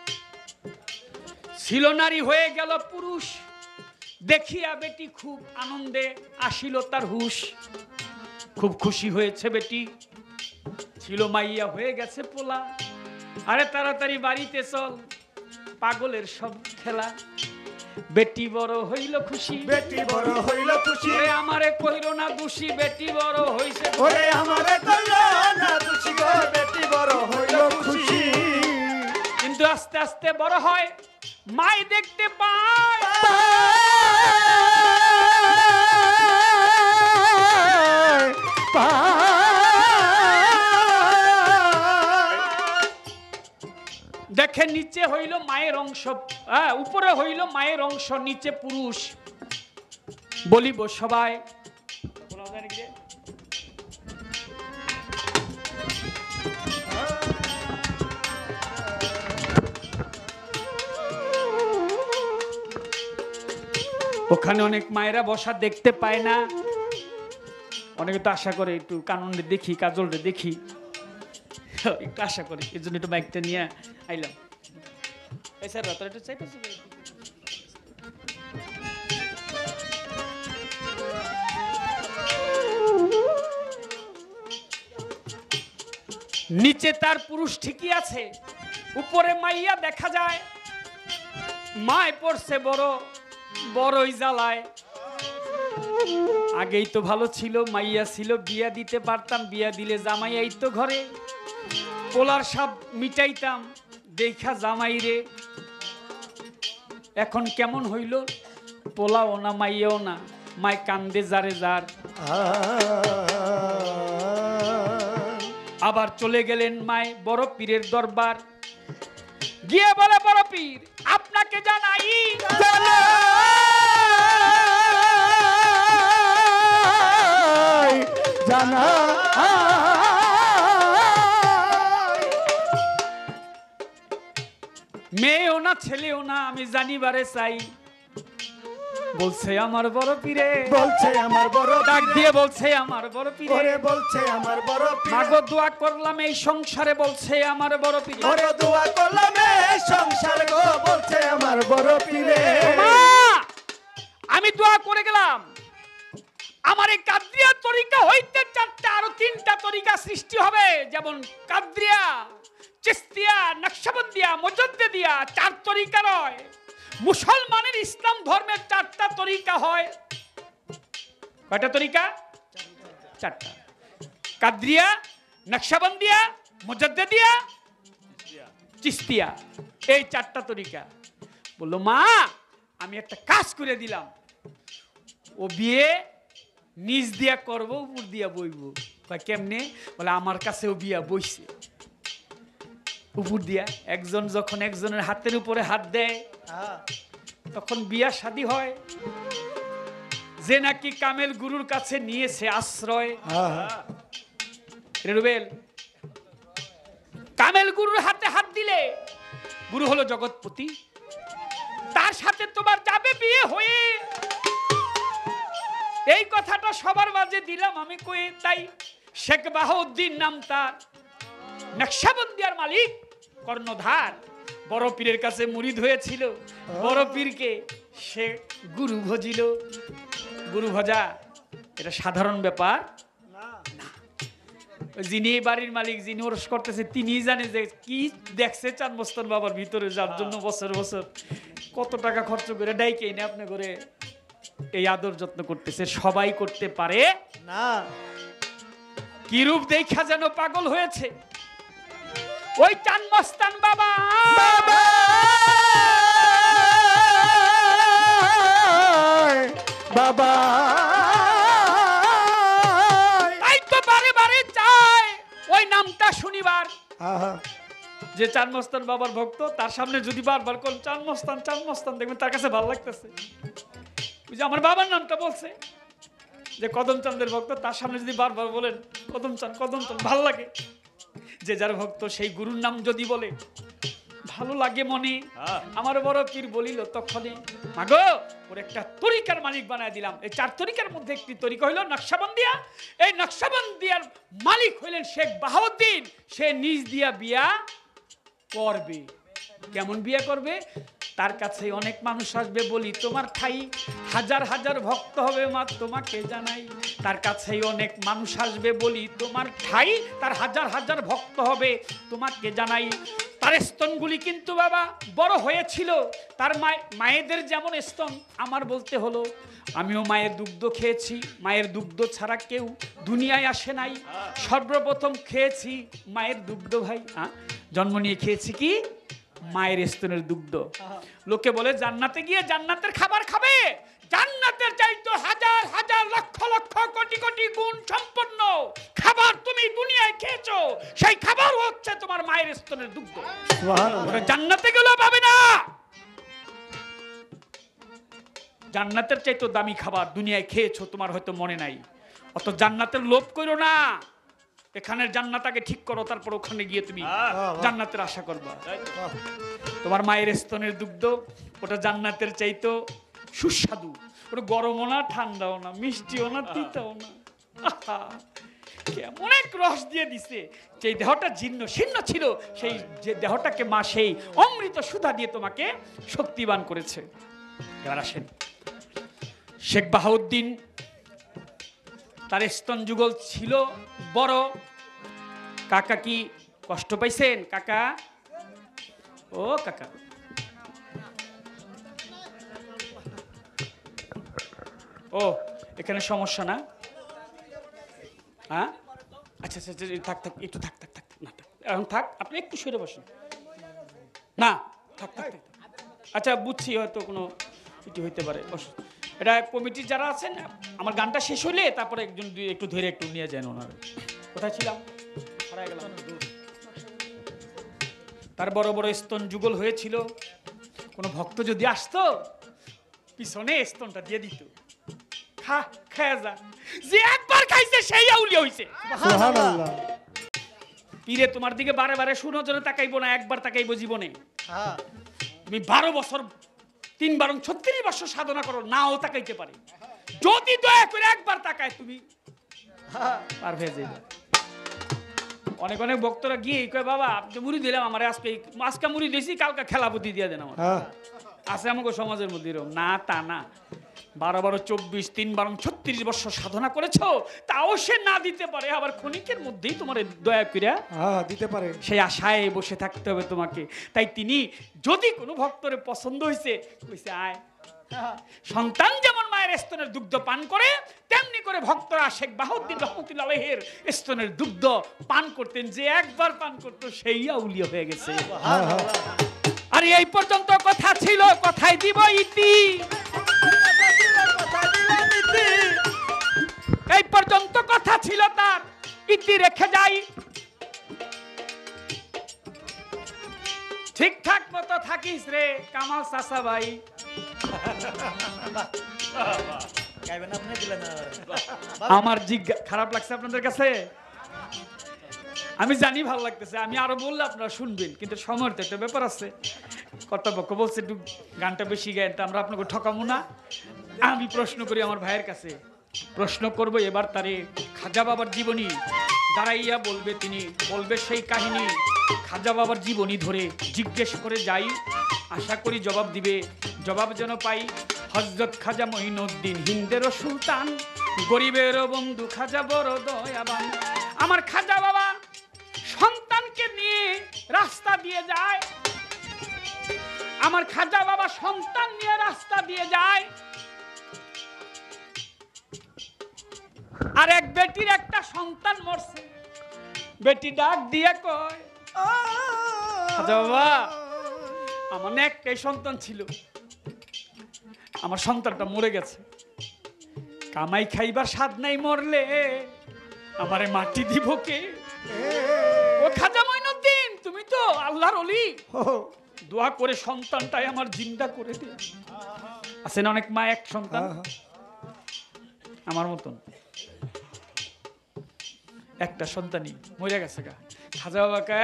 ছিল নারী হয়ে গেল পুরুষ। দেখিয়া বেটি খুব আনন্দে আসিল তার হুশ। খুব খুশি হয়েছে বেটি, ছিল মাইয়া হয়ে গেছে পোলা। আরে তাড়াতাড়ি বাড়িতে চল, পাগলের সব খেলা। বেটি বড় হইল খুশি, বেটি বড় হইল খুশি, ওরে আমারে কইরো না দোষী। বেটি বড় হইছে, ওরে আমারে কইরো না দোষী গো, বেটি বড় হইল খুশি। কিন্তু আস্তে আস্তে বড় হয়, মাই দেখতে পায় দেখে নিচে হইল মায়ের অংশ, উপরে হইল মায়ের অংশ, নিচে পুরুষ। বলিব সবাই ওখানে অনেক মায়েরা বসা দেখতে পায় না। অনেকে তো আশা করে একটু কাননে দেখি, কাজলরে দেখি, একটু আশা করি। এই জন্য একটু বাইকটা নিয়ে আইলাম। এই স্যার রাত একটু চাই পাচ্ছি। নিচে তার পুরুষ ঠিকই আছে, উপরে মাইয়া দেখা যায়। মায় পড়ছে বড় বড়ই জ্বালায়। আগেই তো ভালো ছিল, মাইয়া ছিল, বিয়া দিতে পারতাম। বিয়া দিলে জামাই আইতো ঘরে, পোলার সব মিটাইতাম। দেখা জামাই রে এখন কেমন হইল, পোলাও না মাইয়াও না। মাই কান্দে যারে যার। আবার চলে গেলেন মায় বড় পীরের দরবার। গিয়ে বলে, বড় পীর আপনাকে জানাই জানা মেয়েও না ছেলেও না, আমি জানিবারে চাই। বলছে আমার বড় পীরে, বলছে আমার বড় ডাক দিয়ে বলছে আমার বড় পীরে, ওরে বলছে আমার বড় পীরে, মাগো দোয়া করলাম এই সংসারে, বলছে আমার বড় পীরে। ওরে দোয়া করলাম এই সংসার গো, বলছে আমার বড় পীরে। মা, আমি দোয়া করে গেলাম, আমার এই কাদরিয়া তরিকা হইতে 4টা আরো 3টা তরিকা সৃষ্টি হবে। যেমন কাদরিয়া, চিশতিয়া, নকশবন্দিয়া, মুজাদ্দিদিয়া। 4 তরিকা নয়, মুসলমানের ইসলাম ধর্মের 4টা তরিকা হয়। কয়টা তরিকা? 4টা। কাদরিয়া, নকশবন্দিয়া, মুজাদ্দিদিয়া, চিশতিয়া, এই 4টা তরিকা। বললো মা আমি একটা কাজ করে দিলাম, ও বিয়ে নিজ দিয়া করব, উপর দিয়া বইব। কেমনে? বলে আমার কাছেও বিয়া বইছে উপর দিয়া। একজন যখন একজনের হাতের উপরে হাত দেয়, তখন বিয়া শাদী হয়। যে নাকি কামেল গুরুর কাছে নিয়েছে আশ্রয়, রুবেল, কামেল গুরুর হাতে হাত দিলে গুরু হলো জগৎপতি, তার সাথে তোমার যাবে বিয়ে হয়ে। এই কথাটা সবার মাঝে দিলাম আমি কই, তাই শেখ বাহাউদ্দিন নাম তার, নকশবন্দিয়ার মালিক, কর্ণধার, বড় পীরের কাছে মুরিদ হয়েছিল। বড় পীরকে সে গুরু ভজিল। গুরু ভজা এটা সাধারণ ব্যাপার না। যিনি এই বাড়ির মালিক, যিনি ওরস করতেছে, তিনি জানে যে কি দেখছে চাঁদ মস্তান বাবার ভিতরে, যার জন্য বছর বছর কত টাকা খরচ করে ডাইকে এনে আপনি করে এই আদর যত্ন করতেছে। সবাই করতে পারে না। কি রূপ দেখা যেন পাগল হয়েছে ওই চাঁদ মস্তান বাবা। বাবা তাই তো বারে বারে চায় ওই নামটা শুনিবার। আহা, যে চাঁদ মস্তান বাবার ভক্ত, তার সামনে যদি বারবার কোন চাঁদ মস্তান দেখবেন তার কাছে ভালো লাগতেছে। ওই যে আমার বাবার নামটা বলছে, যে কদম চাঁদের ভক্ত, তার সামনে যদি বারবার বলেন কদম চাঁদ ভালো লাগে। যে যার ভক্ত সেই গুরুর নাম যদি বলে ভালো লাগে মনে। আমার বড় পীর বলিল তখনই, মাগো ওর একটা তরিকার মালিক বানায় দিলাম। এই 4 তরিকার মধ্যে একটি তরিকা হইল নকশবন্দিয়া। এই নকশবন্দিয়ার মালিক হইলেন শেখ বাহাউদ্দিন। সে নিজ দিয়া বিয়া করবে। কেমন বিয়ে করবে? তার কাছে অনেক মানুষ আসবে, বলি তোমার ঠাই, হাজার হাজার ভক্ত হবে মা তোমাকে জানাই। তার কাছেই অনেক মানুষ আসবে, বলি তোমার ঠাই, তার হাজার হাজার ভক্ত হবে তোমাকে জানাই। তার স্তনগুলি কিন্তু বাবা বড় হয়েছিল। তার মায়েদের যেমন স্তন, আমার বলতে হলো আমিও মায়ের দুগ্ধ খেয়েছি। মায়ের দুগ্ধ ছাড়া কেউ দুনিয়ায় আসে নাই। সর্বপ্রথম খেয়েছি মায়ের দুগ্ধ ভাই। জন্ম নিয়ে খেয়েছি কি? মায়ের স্তনের দুগ্ধ। লোকে বলে জান্নাতে গিয়ে জান্নাতের খাবার খাবে। জান্নাতের চাইতো হাজার হাজার লক্ষ লক্ষ কোটি কোটি গুণ সম্পন্ন খাবার তুমি দুনিয়ায় খেয়েছো। সেই খাবার হচ্ছে তোমার মায়ের স্তনের দুগ্ধ। সুবহানাল্লাহ। জান্নাতে গেলেও পাবে না। জান্নাতের চাইতো দামি খাবার দুনিয়ায় খেয়েছো, তোমার হয়তো মনে নাই। অত জান্নাতের লোভ করো না। এখানের জান্নাত আগে ঠিক করো, তারপর ওখানে গিয়ে তুমি জান্নাতের আশা করবা। তোমার মায়ের স্তনের দুগ্ধ ওটা জান্নাতের চাইতো সুস্বাদু। ওটা গরমও না, ঠান্ডাও না, মিষ্টিও না, তিতাও না। কেমন এক রস দিয়ে দিছে। যে দেহটা জীর্ণ শীর্ণ ছিল, সেই যে দেহটাকে মা সেই অমৃত সুধা দিয়ে তোমাকে শক্তিবান করেছে। এবার আসেন, শেখ বাহাউদ্দিন তার স্তন যুগল ছিল বড়। কাকা কি কষ্ট পাইছেন? কাকা, ও কাকা, ও এখানে সমস্যা না? হ্যাঁ, আচ্ছা আচ্ছা, থাক থাক, একটু থাক থাক থাক, না থাক, এখন থাক, আপনি একটু সরে বসেন না, থাক থাক থাক। আচ্ছা বুঝছি, হয়তো কোনো কিছু হইতে পারে। এটা কমিটি যারা আছেন, আমার গানটা শেষ হইলে তারপরে একজন একটু ধরে একটু নিয়ে যান ওনার। কোথায় ছিলাম? হারাই গেলাম। তার বড় বড় স্তন যুগল হয়েছিল। কোনো ভক্ত যদি আসতো, পিছনে স্তনটা দিয়ে দিত। খা, খেয়ে যা। যে একবার খাইছে সেই আউলিয়া হইছে। সুবহানাল্লাহ। পীরে তোমার দিকে বারে বারে সুনজরে তাকাইবো না, একবার তাকাইবো জীবনে। তুমি 12 বছর 3 বারং 36 বছর সাধনা করো, নাও তাকাইতে পারে। যদি দয়া করে একবার তাকায়, তুমি পার হয়ে যাবে। অনেক অনেক ভক্তরা গিয়ে কয়, বাবা আপনি মুড়ি দিলাম আমার, আজকে মুড়ি দিয়েছি, কালকে খেলাপতি দিয়ে দেন আমার। আছে আমাকে সমাজের মধ্যে এরকম। না, তা না। 12 12 24 3 বারং 36 বছর সাধনা করেছো, তাও সে না দিতে পারে। আবার ক্ষণিকের মধ্যেই তোমার দয়া কইরা দিতে পারে, সেই আশায় বসে থাকতে হবে তোমাকে। তাই তিনি যদি কোনো ভক্তরে পছন্দ হয়েছে, কইছে আয়। সন্তান যেমন মায়ের স্তনের দুগ্ধ পান করে, তেমনি করে ভক্তরা শেখ বাহাউদ্দিন রহমতুল্লাহ আলাইহির স্তনের দুগ্ধ পান করতেন। যে একবার পান করতো সেই আউলিয়া হয়ে গেছে। আর এই পর্যন্ত কথা ছিল, কথাই দিব ইতি। এই পর্যন্ত কথা ছিল, তার ইতি রেখে যাই। ঠিকঠাক মতো থাকিস রে কামাল চাচা ভাই। আমার জিজ্ঞা খারাপ লাগছে আপনাদের কাছে? আমি জানি ভালো লাগতেছে, আমি আরো বললে আপনারা শুনবেন, কিন্তু সময়ের তো একটা ব্যাপার আছে। কর্তাপক্ষ বলছে একটু গানটা বেশি গায়েন, তা আমরা আপনাকে ঠকাবো না। আমি প্রশ্ন করি আমার ভাইয়ের কাছে, প্রশ্ন করব এবার তারে খাজা বাবার জীবনী দাঁড়াইয়া বলবে, তিনি বলবে সেই কাহিনী। খাজা বাবার জীবনী ধরে জিজ্ঞেস করে যাই, আশা করি জবাব দিবে, জবাব যেন পাই। হযরত খাজা মঈনুদ্দিন হিন্দেরও সুলতান, গরিবেরও বন্ধু খাজা বড় দয়াবান। আমার খাজা বাবা সন্তানকে নিয়ে রাস্তা দিয়ে যায়, আমার খাজা বাবা সন্তান নিয়ে রাস্তা দিয়ে যায়, আর এক বেটির একটা সন্তান মরছে। বেটি ডাক দিয়ে কয়, খাজা বাবা আমার না একটাই সন্তান ছিল, আমার সন্তানটা মরে গেছে, কামাই খাইবার স্বাদ নাই, মরলে আমারে মাটি দিব কে? ও খাজা মঈনুদ্দিন, তুমি তো আল্লাহর ওলি, দোয়া করে সন্তানটাই আমার জিন্দা করে দে। আছে না অনেক মা এক সন্তান, আমার মতন একটা সন্তানই মরে গেছে গা। খাজা বাবাকে,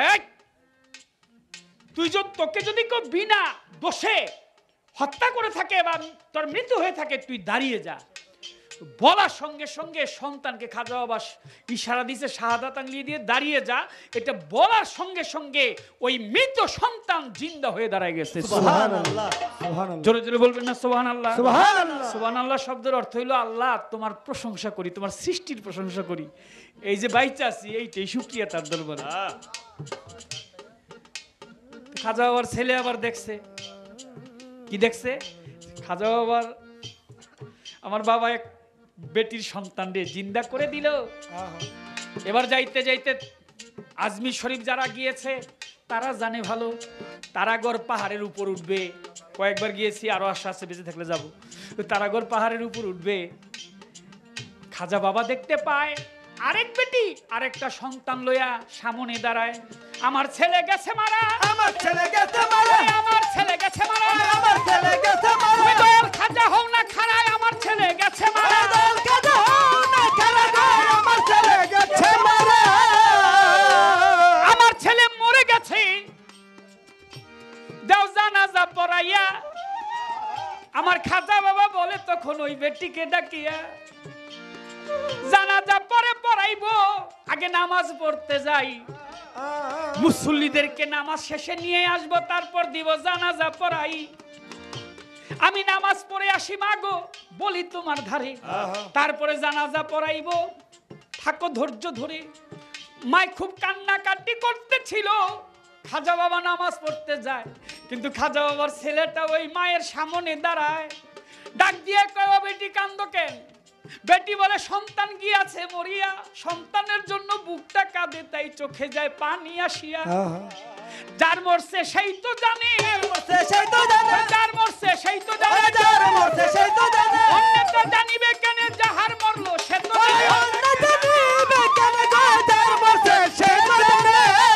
তুই তোকে যদি কেউ বিনা দোষে হত্যা করে থাকে বা তোর মৃত্যু হয়ে থাকে, তুই দাঁড়িয়ে যা। বলার সঙ্গে সঙ্গে সন্তানকে খাজা বাবা ইশারা দিছে, শাহাদাত আঙ্গুলি দিয়ে দাঁড়িয়ে যা। এটা বলার সঙ্গে সঙ্গে ওই মৃত সন্তান জিন্দা হয়ে দাঁড়ায় গেছে। সুবহানাল্লাহ, সুবহানাল্লাহ। জোরে জোরে বলবেন না সুবহানাল্লাহ? সুবহানাল্লাহ। সুবহানাল্লাহ শব্দের অর্থ হইল আল্লাহ তোমার প্রশংসা করি, তোমার সৃষ্টির প্রশংসা করি, এই যে বাইচা আছি এইটাই শুকরিয়া তার দরবারে। খাজা বাবার ছেলে আবার দেখছে, কি দেখছে? খাজা বাবার, আমার বাবা এক বেটির সন্তান রে জিন্দা করে দিল। এবার যাইতে যাইতে আজমির শরীফ যারা গিয়েছে তারা জানে ভালো, তারাগড় পাহাড়ের উপর উঠবে। কয়েকবার গিয়েছি, আরো আশা আছে, বেঁচে থাকলে যাবো। তারাগড় পাহাড়ের উপর উঠবে, খাজা বাবা দেখতে পায় আরেক বেটি আরেকটা সন্তান লইয়া সামনে দাঁড়ায়। আমার ছেলে গেছে মারা, আমার ছেলে গেছে মারা, আমার ছেলে গেছে মারা, আমার ছেলে গেছে মারা। তুমি দয়াল খাজা হও না খারায়, আমার ছেলে গেছে মারা, দয়াল খাজা হও না খারায়, আমার ছেলে গেছে মারা, আমার ছেলে মরে গেছে, দাও জানাজা পড়াইয়া। আমার খাজা বাবা বলে তখন ওই বেটিকে ডাকিয়া, জানাজা পরে পড়াইবো, আগে নামাজ পড়তে যাই, মুসল্লিদেরকে নামাজ শেষে নিয়ে আসবো, তারপর দিব জানাজা পড়াই। আমি নামাজ পড়ে আসি মাগো, বলি তোমার ধারে, তারপরে জানাজা পড়াইবো, থাকো ধৈর্য ধরে। মাই খুব কান্নাকাটি করতেছিল, খাজা বাবা নামাজ পড়তে যায়, কিন্তু খাজা বাবার ছেলেটা ওই মায়ের সামনে দাঁড়ায়, ডাক দিয়ে কয়, বেটি কান্দো কেন? বেটি বলে, সন্তান গিয়াছে মরিয়া, সন্তানের জন্য বুকটা কাঁদে, তাই চোখে যায় পানি আসিয়া। যার মরছে সেই তো জানে, সেই তো জানে, যার মরছে সেই তো জানে, যার মরছে সেই তো জানে, অন্যটা জানিবে কেন যাহার মরলো সে তো জানে, অন্য জানিবে কেন যার মরছে সেই তো জানে।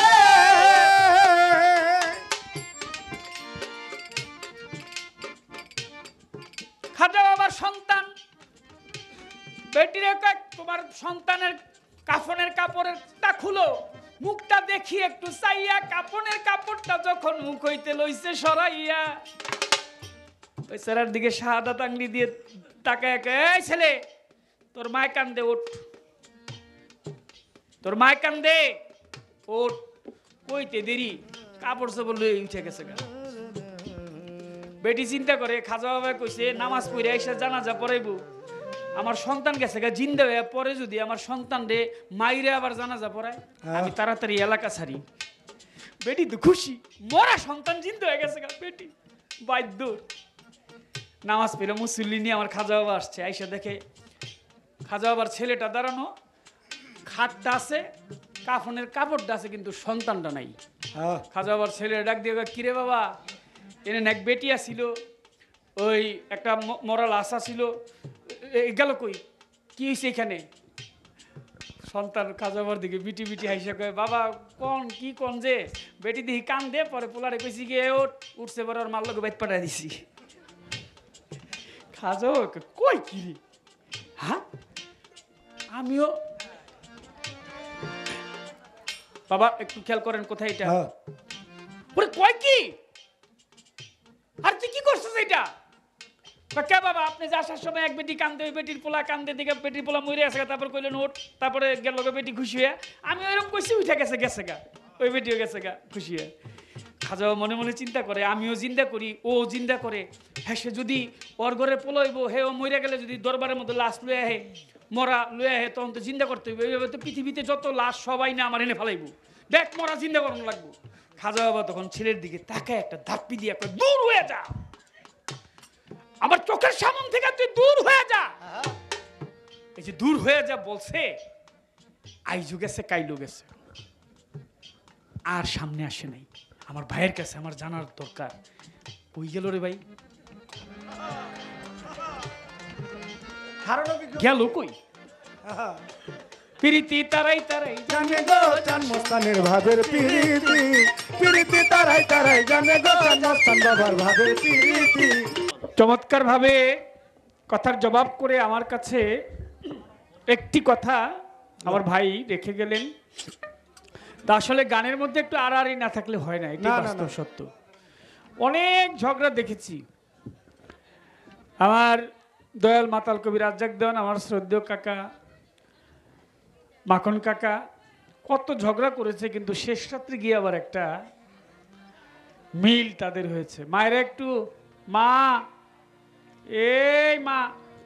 খাজা বাবার সন্তান বেটিরে কয়, তোমার সন্তানের কাফনের কাপড়টা খুলো, মুখটা দেখি একটু চাইয়া। কাপনের কাপড়টা যখন মুখ হইতে লইছে সরাইয়া, ওই ছেলের দিকে শাহাদাত আঙ্গুলি দিয়ে তাকায়, এই ছেলে তোর মায় কান্দে, ওঠ, তোর মায় কান্দে, ওঠ। কইতে দেরি, কাপড় চোপড় লয়ে উঠে গেছে গা। বেটি চিন্তা করে, খাজা বাবা কইছে নামাজ পড়ে এসে জানাজা পড়াইবো, আমার সন্তান গেছে গা জিন্দা হয়ে, পরে যদি আমার সন্তান রে মাইরে আবার জানাজা পড়ায়, আমি তাড়াতাড়ি এলাকা ছাড়ি। বেটি তো খুশি, মরা সন্তান জিন্দা হয়ে গেছে গা, বেটি বাধ্য নামাজ পড়ে মুসল্লি নিয়ে আমার খাজা বাবা আসছে। আইসা দেখে খাজা বাবার ছেলেটা দাঁড়ানো, খাটটা আছে, কাফনের কাপড়টা আছে, কিন্তু সন্তানটা নাই। খাজা বাবার ছেলে ডাক দিয়ে, কিরে বাবা, এনে এক বেটি আসিল, ওই একটা মরা লাশ ছিল, গেল কই, কি হয়েছে এখানে? সন্তান খাজা বাবার দিকে বিটি বিটি হাইসা কয়, বাবা কোন কি কোন যে? বেটি দেখি কান দে, পরে পোলারে কইছি গিয়ে উঠছে, পরে ওর মাল্লকে বাইট পাঠাই দিছি। খাজা কই কি রে? হ্যাঁ, আমিও বাবা একটু খেয়াল করেন কোথায় এটা। হ্যাঁ। ওরে কয় কি, আর তুই কি করছিস এটা? কে বাবা, আপনি যে আসার সময় এক বেটি কান্দে, ওই বেটির পোলা কান্দে দিকে বেটির পোলা মরে আছে, তারপর কইলেন ওঠ, তারপরে গেল বেটি খুশি হয়ে, আমি ওইরকম কইছি উঠে গেছে গেছে গা, ওই বেটিও গেছে গা খুশি হয়ে। খাজা মনে মনে চিন্তা করে, আমিও চিন্তা করি, ও চিন্তা করে, হ্যাঁ সে যদি ওর ঘরে পোলাইব, হে ও মরে গেলে যদি দরবারের মধ্যে লাশ লয়ে আহে, মরা লয়ে আহে, তখন তো চিন্তা করতে হইবে, এইভাবে তো পৃথিবীতে যত লাশ সবাই না আমার এনে ফেলাইব, দেখ মরা চিন্তা করানো লাগবো। খাজা বাবা তখন ছেলের দিকে তাকায় একটা ধাপ্পি দিয়ে কয়, দূর হয়ে যা, আমার চোখের সামনে থেকে তুই দূর হয়ে যা। এই যে দূর হয়ে যা বলছে, আইজু গেছে কাইলো গেছে, আর সামনে আসে নাই। আমার ভাইয়ের কাছে আমার জানার দরকার, কই গেল রে ভাই, গেল কই? প্রীতি তারাই তারাই জানে গো চান মস্তানের ভাবের প্রীতি, প্রীতি তারাই তারাই জানে গো চান মস্তান বাবার ভাবের প্রীতি। চমৎকার ভাবে কথার জবাব করে আমার কাছে একটি কথা আমার ভাই রেখে গেলেন। তা আসলে গানের মধ্যে একটু আড়াআড়ি না থাকলে হয় না, এটা বাস্তব সত্য। অনেক ঝগড়া দেখেছি। আমার দয়াল মাতাল কবি রাজ্জাক দেওয়ান, আমার শ্রদ্ধেয় কাকা মাখন কাকা কত ঝগড়া করেছে, কিন্তু শেষ রাত্রে গিয়ে আবার একটা মিল তাদের হয়েছে। মায়েরা একটু, মা এই মা,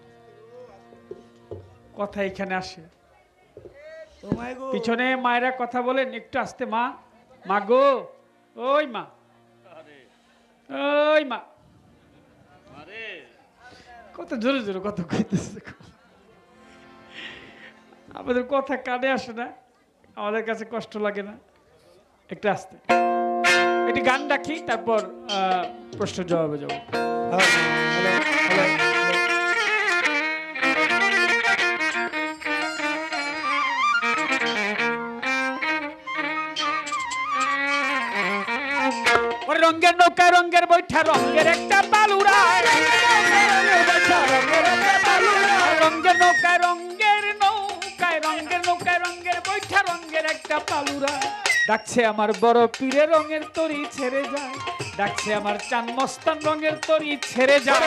কথা এখানে আসে, পিছনে মায়েরা কথা বলেন, একটু আসতে, মা, মা গো, ওই মা, ওই মা, কত জোরে জোরে কত কইতেছে, আমাদের কথা কানে আসে না, আমাদের কাছে কষ্ট লাগে না, একটু আসতে। এটি গান রাখি, তারপর প্রশ্ন জবাবে যাবো। রঙের নৌকা রঙের বৈঠা রঙের একটা বালুরা, রঙের নৌকা রঙের নৌকায় রঙের নৌকা রঙের বৈঠা রঙের একটা পালুরা, ডাকছে আমার বড় পীরে রঙের তরি ছেড়ে যায়, ডাকছে আমার চান মস্তান রঙের তরি ছেড়ে যায়।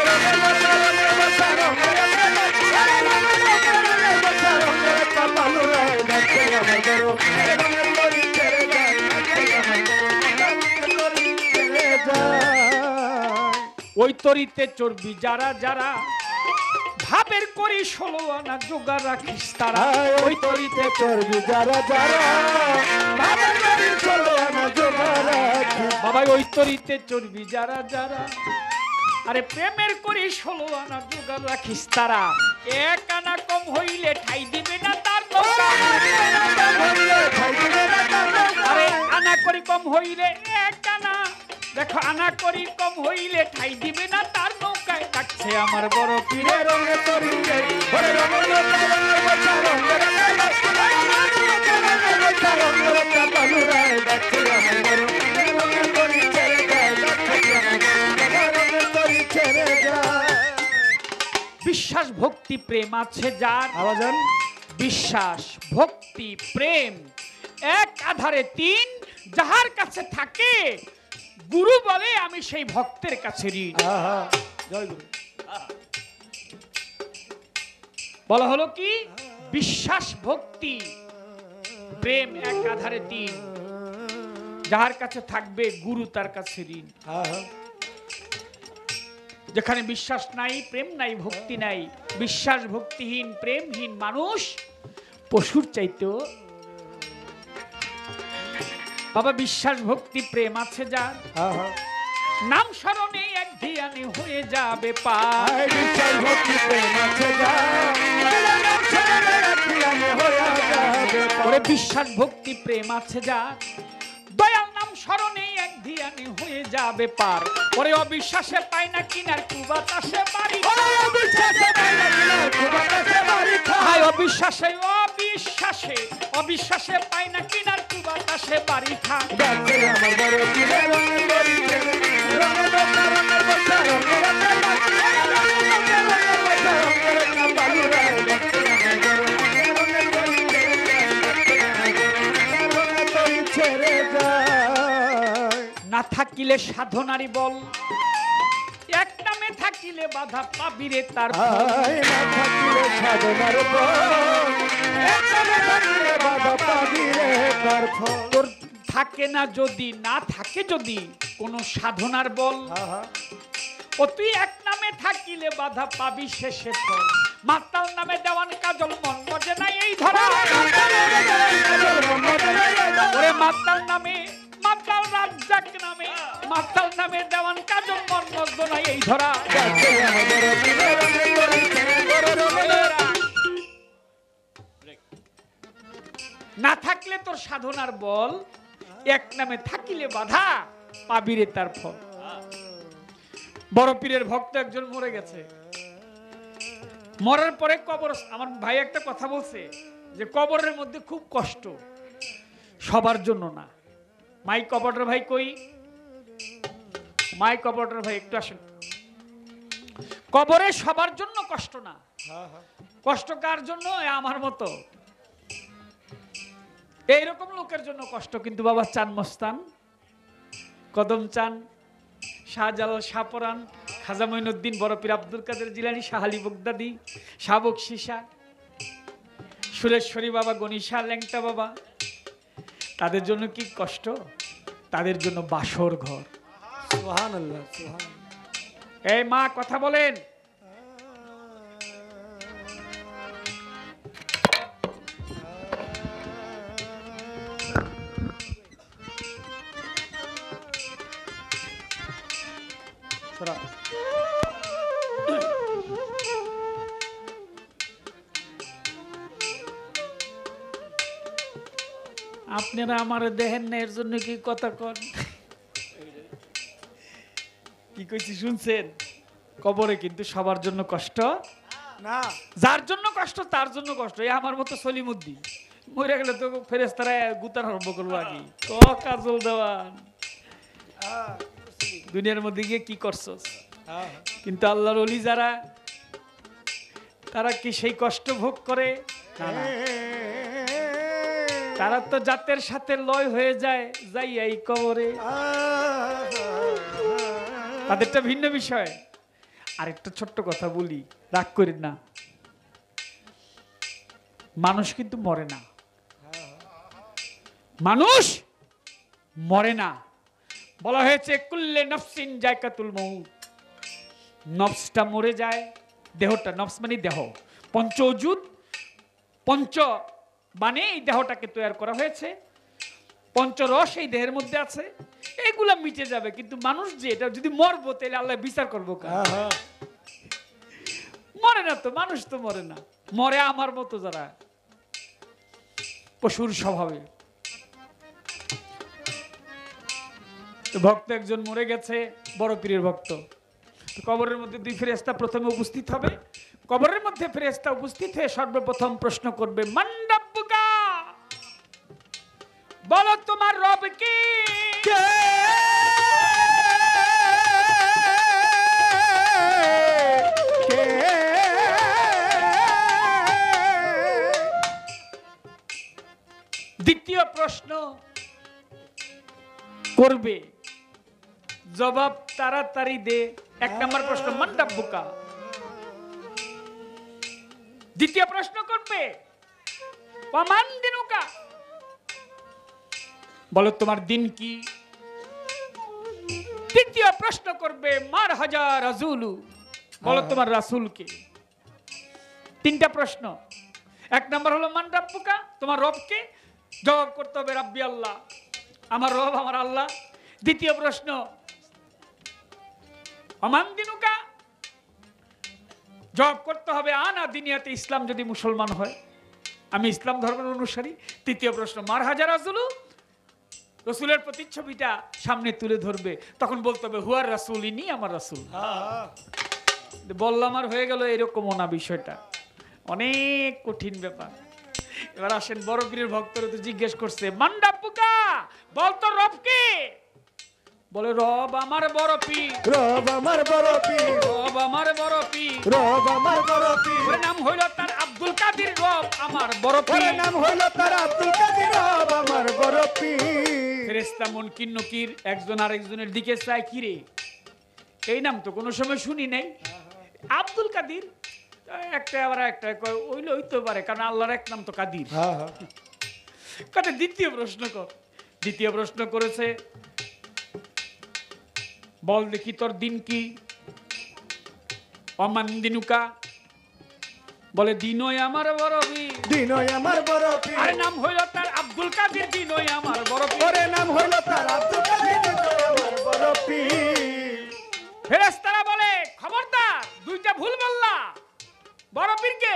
ওই তরিতে চর্বি যারা যারা ভাবের করি 16 আনা জোগাড় রাখিস তারা, ওই তরিতে চর্বি যারা যারা ভাবের করি 16 আনা জোগাড় রাখিস। বাবা ওই তরিতে চর্বি যারা যারা, আরে প্রেমের করি 16 আনা জোগাড় রাখিস তারা, এক আনা কম হইলে ঠাই দিবে না তার নৌকা, আরে আনা করি কম হইলে এক আনা, দেখো আনা করি কম হইলে ঠাই দিবে না তার নৌকায়, ডাকছে আমার বড় পীরে রঙের তরি, বিশ্বাস ভক্তি প্রেম আছে যার, আওয়াজান বিশ্বাস ভক্তি প্রেম এক আধারে তিন, যাহার কাছে থাকে গুরু বলে আমি সেই ভক্তের কাছে ঋণ। জয় গুরু। বলা হলো কি, বিশ্বাস ভক্তি প্রেম এক আধারে তিন, যাহার কাছে থাকবে গুরু তার কাছে ঋণ। যেখানে বিশ্বাস নাই, প্রেম নাই, ভক্তি নাই, বিশ্বাস ভক্তিহীন প্রেমহীন মানুষ পশুর চাইতেও। বাবা বিশ্বাস ভক্তি প্রেম আছে যার, নাম স্মরণে এক ধ্যানে হয়ে যাবে পার, বিশ্বাস ভক্তি প্রেম আছে যার, ওরে বিশ্বাস ভক্তি প্রেম আছে যার, দয়াল নাম স্মরণে এক ধ্যানে হয়ে যাবে পার, ওরে অবিশ্বাসে পায় না কিনার কুবাতাসে বাড়ি, অবিশ্বাসে পায় না কিনার কুবাতাসে বাড়ি, অবিশ্বাসে অবিশ্বাসে অবিশ্বাসে পায় না কিনার কুবাতাসে বাড়ি খা, ডাকছে আমার বড় পীরে রঙের তরি ছেড়ে যায়, রঙের নৌকা রঙের বৈঠা রঙের একটা বালুরা, ডাকছে আমার বড় পীরে রঙের তরি ছেড়ে যায়, থাকিলে সাধনারি বল, এক নামে থাকিলে বাধা পাবিরে তার ফল। আয় না থাকিলে সাধনার বল, এক নামে থাকিলে বাধা পাবি রে তার ফল। তোর থাকে না যদি, না থাকে যদি কোনো সাধনার বল, ও তুই এক নামে থাকিলে বাধা পাবি শেষে ফল। মাতাল নামে দেওয়ান কাজল মন মজে নাই এই ধরা, ওরে মাতাল নামে, মাতাল রাজ্জাক নামে, মাতাল নামে দেওয়ান কাজল মন মজে নাই এই ধরা। না থাকলে তোর সাধনার বল, এক নামে থাকিলে বাধা পাবিরে তার ফল। বড় পীরের ভক্ত একজন মরে গেছে, মরার পরে কবর, আমার ভাই একটা কথা বলছে যে কবরের মধ্যে খুব কষ্ট, সবার জন্য না। মাই কবরের ভাই কই, মাই কবরের ভাই একটু আসেন। কবরে সবার জন্য কষ্ট না, কষ্ট কার জন্য? আমার মতো এইরকম লোকের জন্য কষ্ট। কিন্তু বাবা চান মস্তান, কদম চান, শাহজালাল, শাহপরান, খাজা মঈনুদ্দিন, বড় পীর Abdul Qadir Jilani, Shah Ali Baghdadi, Shah Bakshisa, Sureshwari Baba, Ganisha, ল্যাংটা বাবা, তাদের জন্য কি কষ্ট? তাদের জন্য বাসর ঘর। সুবহানাল্লাহ, সুবহানাল্লাহ। এই মা কথা বলেন। আপনারা আমার দেখেন না, এর জন্য কি কথা কন? কি কইছি শুনছেন? কবরে কিন্তু সবার জন্য কষ্ট না, যার জন্য কষ্ট তার জন্য কষ্ট। এই আমার মতো সলিমুদ্দিন মরে গেলে তো ফেরেশতারা গুতার আরম্ভ করবো আগে, ক কাজল দেওয়ান দুনিয়ার মধ্যে গিয়ে কি করছস? কিন্তু আল্লাহর ওলি যারা, তারা কি সেই কষ্ট ভোগ করে? না, না। তারা তো জাতের সাথে লয় হয়ে যায় যাই এই কবরে, তাদেরটা ভিন্ন বিষয়। আর একটা ছোট্ট কথা বলি, রাগ করেন না, মানুষ কিন্তু মরে না, মানুষ মরে না। বলা হয়েছে কুল্লে নফসিন জায়কাতুল মউত, নফসটা মরে যায়, দেহটা, নফস মানে দেহ, পঞ্চ ওজুদ, পঞ্চ মানে এই দেহটাকে তৈরি করা হয়েছে, পঞ্চরস এই দেহের মধ্যে আছে, এগুলা মিটে যাবে। কিন্তু মানুষ যে এটা যদি মরবো তাহলে আল্লাহ বিচার করবো কার? মরে না তো, মানুষ তো মরে না, মরে আমার মতো যারা পশুর স্বভাবে। ভক্ত একজন মরে গেছে, বড় পীরের ভক্ত। কবরের মধ্যে দুই ফেরেশতা প্রথমে উপস্থিত হবে। কবরের মধ্যে ফেরেশতা উপস্থিত হয়ে সর্বপ্রথম প্রশ্ন করবে, মান রাব্বুকা, বলো তোমার রব কে? দ্বিতীয় প্রশ্ন করবে, জবাব তাড়াতাড়ি দে। এক নম্বর প্রশ্ন মান রাব্বুকা, দ্বিতীয় প্রশ্ন করবে ওয়া মান দিনুকা, বলো তোমার দিন কি? তৃতীয় প্রশ্ন করবে মার হাজা রাসূলু, বলো তোমার রাসূল কে? তিনটা প্রশ্ন। এক নম্বর হলো মান রাব্বুকা, তোমার রব কে? জবাব করতে হবে রাব্বি আল্লাহ, আমার রব আমার আল্লাহ। দ্বিতীয় প্রশ্ন আমান দিনুকা, জবাব করতে হবে আনা দিনিয়াতে ইসলাম, যদি মুসলমান হয় আমি ইসলাম ধর্মের অনুসারী। তৃতীয় প্রশ্ন মার হাজা রাসূলু, রসুলের প্রতিচ্ছবিটা সামনে তুলে ধরবে, তখন বলতে হবে হুয়ার রাসূল, ইনি আমার রাসূল। বললাম আর হয়ে গেল, এরকমও না, বিষয়টা অনেক কঠিন ব্যাপার। এবার আসেন, বড় পীরের ভক্তরা তো জিজ্ঞেস করছে মান রাব্বুকা, বল তো রব কে? বলে রব আমার বড় পীর, রব আমার বড় পীর, রব আমার বড় পীর, রব আমার বড় পীর। ওর নাম হইল তার আব্দুল কাদির, রব আমার বড় পীর। নাম হইল তার আব্দুল কাদির, রব আমার বড় পীর। ফেরেশতা মুনকির নকির একজন আরেকজনের দিকে চায়, কি রে এই নাম তো কোনো সময় শুনি নাই, আব্দুল কাদির। একটা আবার একটা কয় ওইলে হইতে পারে, কারণ আল্লাহর এক নাম তো কাদির। কাটে দ্বিতীয় প্রশ্ন কর। দ্বিতীয় প্রশ্ন করেছে, বল দেখি তোর দিন কি? অমান দিনুকা, বলে দিনই আমার বড় পীর। দিনই আমার বড় পীর। আরে নাম হইল তার আব্দুল কাদির, দিনই আমার বড় পীর। ওরে নাম হইল তার আব্দুল কাদির, দিনই আমার বড় পীর। ফেরেশতারা বলে খবরদার, দুইটা ভুল বললা, বড় পীরকে।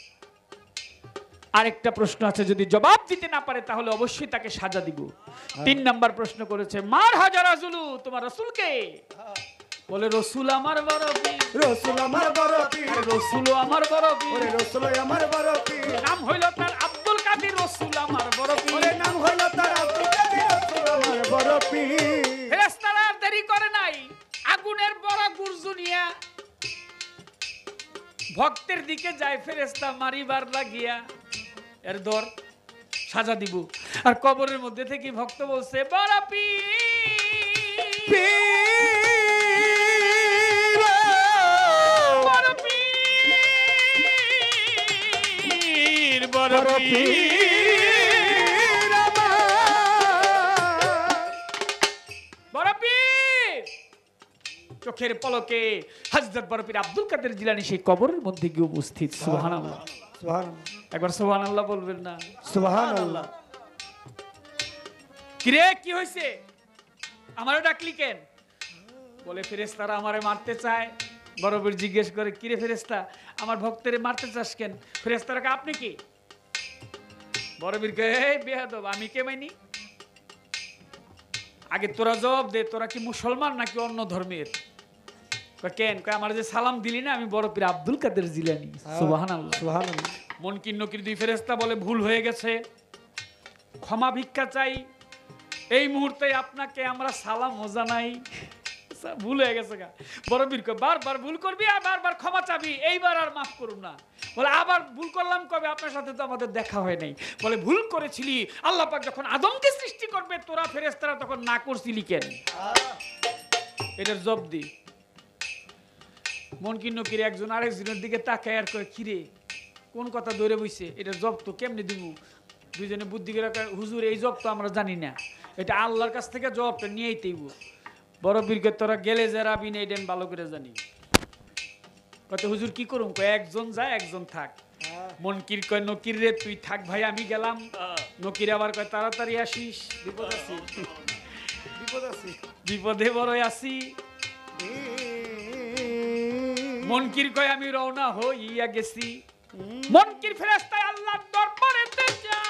আরেকটা প্রশ্ন আছে, যদি জবাব দিতে না পারে তাহলে অবশ্যই তাকে সাজা দিব। 3 নাম্বার প্রশ্ন করেছে, মার হাজার রাসূলু, তোমার রাসূলকে? বলে রসুল আমার বড় পীর। রসুল আমার বড় পীর। রসুল আমার বড় পীর। ওরে রসুল আমার বড় পীর। নাম হইল তার আব্দুল কাদির, রসুল আমার বড় পীর। ওরে নাম হইল তার আব্দুল কাদির, রসুল আমার বড় পীর। ফেরেশতারা আর দেরি করে নাই, আগুনের বড় গুরজু নিয়া ভক্তের দিকে যায়। ফেরেশতা মারিবার লাগিয়া এর দর সাজা দিব। আর কবরের মধ্যে থেকে ভক্ত বলছে, বড় পীর, বড় পীর, বড় পীর, বড় পীর। চোখের পলকে হযরত বড় পীর আব্দুল কাদের জিলানী সেই কবরের মধ্যে গিয়ে উপস্থিত। সুবহানাল্লাহ, সুবহানাল্লাহ, একবার সুবহানাল্লাহ বলবেন না? সুবহানাল্লাহ। কিরে কি হয়েছে, আমারও ডাকলি কেন? বলে ফেরেশতারা আমারে মারতে চায়। বড় পীর জিজ্ঞেস করে, কিরে ফেরেশতা, আমার ভক্তের মারতে চাস কেন? ফেরেশতারা কয়, আপনি কি? বড় পীর কয়, এই বেয়াদব, আমি কে মাইনি? আগে তোরা জবাব দে, তোরা কি মুসলমান নাকি অন্য ধর্মের? কয় কেন? কয় আমার যে সালাম দিলি না, আমি বড় পীর আব্দুল কাদের জিলানী। সুবহানাল্লাহ, সুবহানাল্লাহ। মুনকির নকির দুই ফেরেশতা বলে, ভুল হয়ে গেছে, ক্ষমা ভিক্ষা চাই। এই মুহূর্তে আপনাকে আমরা সালামও জানাই, ভুল হয়ে গেছে গা। বড় পীর কয়, বারবার ভুল করবি আর বারবার ক্ষমা চাবি, এইবার আর মাফ করুন না। বলে আবার ভুল করলাম কবে? আপনার সাথে তো আমাদের দেখা হয় নাই। বলে ভুল করেছিলি, আল্লাহ পাক যখন আদমকে সৃষ্টি করবে, তোরা ফেরেশতারা তখন না করছিলি কেন? এটার জবাব দি। মুনকির নকির একজন আরেকজনের দিকে তাকায় আর কয়, কিরে কোন কথা ধরে বইছে, এটার জবাব তো কেমনে দিব? দুইজনে বুদ্ধি করে কয়, হুজুর এই জবাব তো আমরা জানি না, এটা আল্লাহর কাছ থেকে জবাবটা নিয়েই তেইব। বড় পীরকে তোরা গেলে যারা বিনে এটা আমি ভালো করে জানি। কত হুজুর কি করুম? কয় একজন যায় একজন থাক। মুনকির কয়, নকির রে তুই থাক ভাই, আমি গেলাম। নকির আবার কয়, তাড়াতাড়ি আসিস, বিপদ আছে, বিপদ আছে, বিপদে বড়ই আছি। মুনকির কয়, আমি রওনা হইয়া গেছি। মুনকির ফেরেশতায় আল্লাহর দরবারেতে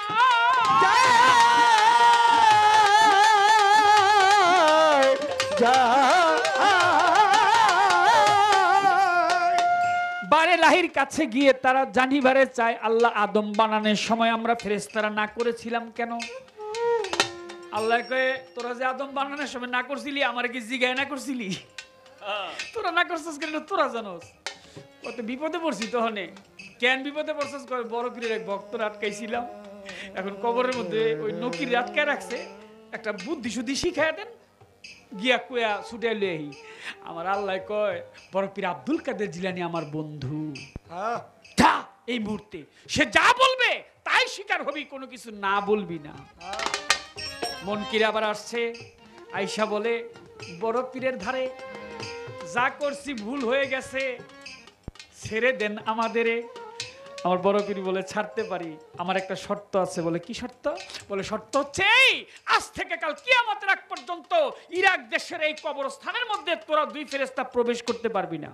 বারে লাহির কাছে গিয়ে তারা জানিবারে চায়, আল্লাহ আদম বানানোর সময় আমরা ফেরেশতারা না করেছিলাম কেন? আল্লাহ কয়ে, তোরা যে আদম বানানোর সময় না করছিলি, আমার কি জিগায় না করছিলি? তোরা না করছিস কেন? তোরা জানোস কত বিপদে পড়ছি। তখনে কেন বিপদে পড়ছিস? করে বড় পীরের এক ভক্তরা আটকাইছিলাম, এখন কবরের মধ্যে ওই নকির আটকায় রাখছে, একটা বুদ্ধি শুদ্ধি শিখাই দেন, গিয়া কুয়া ছুটে লই। আমার আল্লাহ কয়, বড় পীর আব্দুল কাদের জিলানী আমার বন্ধু। যা এই মুহূর্তে, সে যা বলবে তাই স্বীকার হবি, কোনো কিছু না বলবি না। মুনকির আবার আসছে, আয়শা বলে, বড় পীরের ধারে যা করছি ভুল হয়ে গেছে, ছেড়ে দেন আমাদেরে। আমার বড় পীর বলে, ছাড়তে পারি, আমার একটা শর্ত আছে। বলে কি শর্ত? বলে শর্ত হচ্ছে এই, আজ থেকে কাল কিয়ামতের আগ পর্যন্ত ইরাক দেশের এই কবরস্থানের মধ্যে তোরা দুই ফেরেশতা প্রবেশ করতে পারবি না।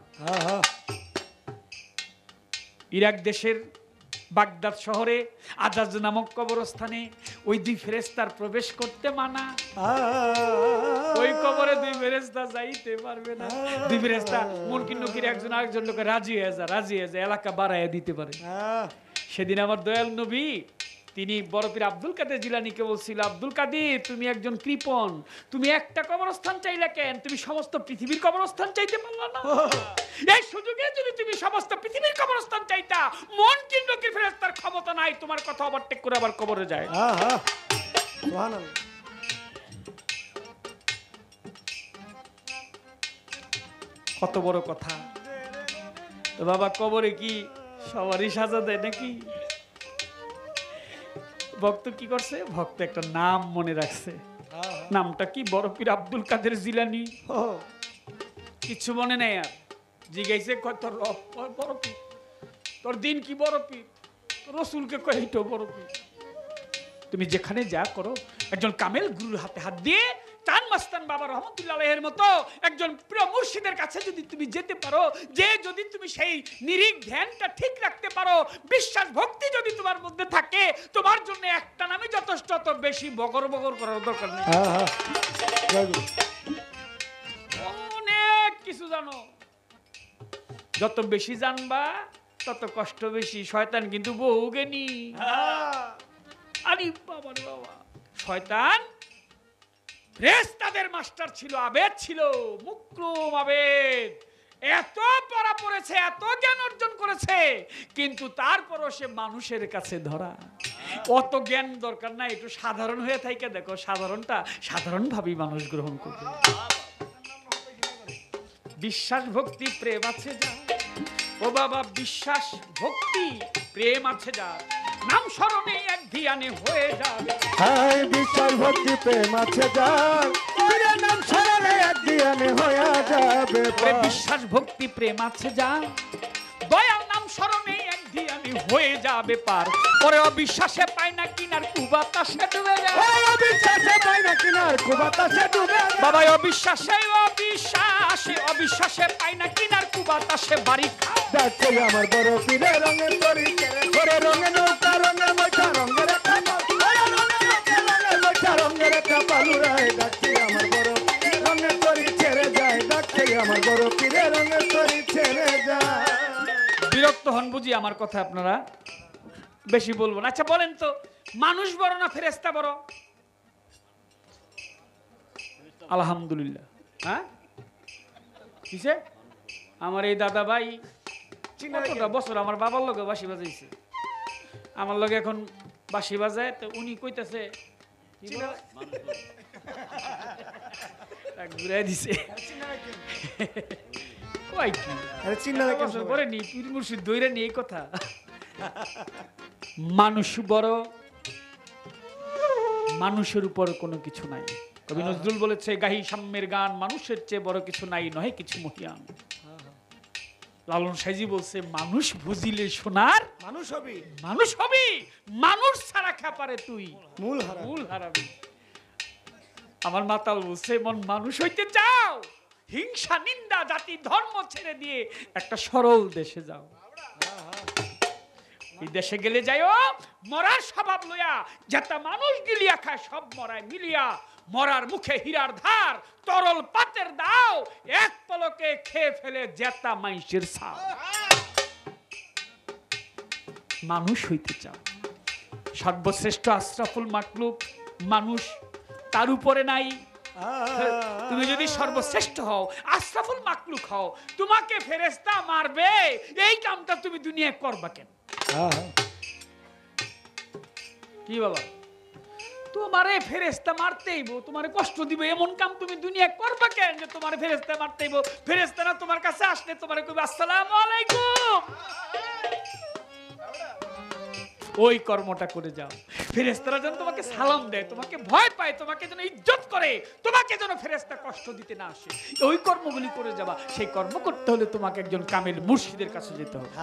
ইরাক দেশের বাগদাদ শহরে আজাজ নামক কবরস্থানে ওই দুই ফেরেশতার প্রবেশ করতে মানা। ওই কবরে দুই ফেরেশতা যাইতে পারবে না। দুই ফেরেশতা মুনকির নকির একজন আরেকজন লোকে রাজি হয়ে যায়, এলাকা বাড়াইয়া দিতে পারে। সেদিন আমার দয়াল নবী তিনি বড় পীর আব্দুল কাদের জিলানীকে বলছিল, আব্দুল কাদের তুমি একজন কৃপণ, তুমি একটা কবরস্থান চাইলে কেন? তুমি সমস্ত পৃথিবীর কবরস্থান চাইতে পারলা না? এই সুযোগে যদি তুমি সমস্ত পৃথিবীর কবরস্থান চাইতা, মুনকির নকির ফেরেশতার ক্ষমতা নাই তোমার কথা ওভারটেক করে আবার কবরে যায়। কত বড় কথা। তো বাবা কবরে কি সবারই সাজা দেয় নাকি? ভক্ত কি করছে? ভক্ত একটা নাম মনে রাখছে। নামটা কি? বড় পীর আব্দুল কাদের জিলানী। কিছু মনে নেই আর। জিজ্ঞাসে কয় তোর বড় পীর, তোর দিন কি বড় পীর? রসুলকে কয় এইটাও বড় পীর। তুমি যেখানে যা করো একজন কামেল গুরুর হাতে হাত দিয়ে চান মাস্তান বাবা রহমতুল্লাহ আলাইহির মতো একজন প্রিয় মুর্শিদের কাছে যদি তুমি যেতে পারো, যে যদি তুমি সেই নিরিখ ধ্যানটা ঠিক রাখতে পারো, বিশ্বাস ভক্তি যদি তোমার মধ্যে থাকে, তোমার জন্য একটা নামই যথেষ্ট, অত বেশি বগর বগর করার দরকার নেই। অনেক কিছু জানো, যত বেশি জানবা তত কষ্ট বেশি। শয়তান কিন্তু বহু জ্ঞানী। আরে বাবা রে বাবা, শয়তান ফেরেশতাদের মাস্টার ছিল, আবেদ ছিল, মুকরম আবেদ। এত পড়া পড়েছে, এত জ্ঞান অর্জন করেছে, কিন্তু তারপরও সে মানুষের কাছে ধরা। অত জ্ঞান দরকার নাই, একটু সাধারণ হয়ে থাকে দেখো, সাধারণটা সাধারণভাবেই মানুষ গ্রহণ করবে। বিশ্বাস ভক্তি প্রেম আছে যা, ও বাবা বিশ্বাস ভক্তি প্রেম আছে যা, নাম স্মরণে এক ধ্যানে হয়ে যাবে। হায় বিশ্বাস ভক্তি প্রেম আছে যার, নাম স্মরণে এক ধ্যানে হয়ে যাবে। বিশ্বাস ভক্তি প্রেম আছে যা, দয়াল নাম স্মরণে এক ধ্যানে হয়ে যাবে পার। পরে অবিশ্বাসে পায় না কিনার কুবাতাসে ডুবে যায়। অবিশ্বাসে পায় না কিনার কুবাতাসে ডুবে যায়। বাবা অবিশ্বাসে অবিশ্বাসে পায় না কিনার কুবাতাসে বাড়ি খায়। ডাকছে আমার বড় পীরে রঙের তরি করে, রঙে নৌকা রঙের ময়টা রঙের রঙের একটা পালুরায়। ডাকছে আমার বড় রঙের তরি ছেড়ে যায়, ডাকছে আমার বড় পীরে রঙের তরি ছেড়ে যায়। বিরক্ত হন বুঝি আমার কথা, আপনারা বেশি বলবো না। আচ্ছা বলেন তো, মানুষ বড় না ফেরেশতা বড়? আলহামদুলিল্লাহ। হ্যাঁ কিসে? আমার এই দাদা ভাই কতটা বছর আমার বাবার লগে বাঁশি বাজাইছে, আমার লগে এখন বাঁশি বাজায়। তো উনি কইতেছে ঘুরাই দিছে, কথা মানুষ বড়, মানুষের উপর কোনো কিছু নাই। কবি নজরুল বলেছে, গাহি সাম্যের গান, মানুষের চেয়ে বড় কিছু নাই, নহে কিছু মহিয়ান। লালন সাইজি বলছে, মানুষ বুঝিলে সোনার মানুষ হবি, মানুষ হবি, মানুষ ছাড়া খাপারে তুই মূল হারাবি। আমার মাতাল বলছে, মন মানুষ হইতে চাও, হিংসা নিন্দা জাতি ধর্ম ছেড়ে দিয়ে একটা সরল দেশে যাও। এই দেশে গেলে যাইও মরার স্বভাব লইয়া, যেটা মানুষ গিলিয়া খায় সব মরায় মিলিয়া। মরার মুখে হীরার ধার, তরল পাতের দাও, এক পলকে খেয়ে ফেলে জেতা মাইশের ছাও। মানুষ হইতে চাও, সর্বশ্রেষ্ঠ আশরাফুল মাখলুক মানুষ, তার উপরে নাই। তুমি যদি সর্বশ্রেষ্ঠ হও, আশরাফুল মাখলুক হও, তোমাকে ফেরেশতা মারবে, এই কামটা তুমি দুনিয়ায় করবা কেন? কি বাবা, তোমারে ফেরেশতা মারতেইব, তোমারে কষ্ট দিবে, এমন কাম তুমি দুনিয়া করবা কেন যে তোমারে ফেরেশতা মারতেইব? ফেরেশতারা তোমার কাছে আসলে তোমারে কইবে আসসালামু আলাইকুম, ওই কর্মটা করে যাও। ফেরেশতারা যেন তোমাকে সালাম দেয়, তোমাকে ভয় পায়, তোমাকে যেন ইজ্জত করে, তোমাকে যেন ফেরেশতা কষ্ট দিতে না আসে, ওই কর্মগুলি করে যাবা। সেই কর্ম করতে হলে তোমাকে একজন কামেল মুর্শিদের কাছে যেতে হবে।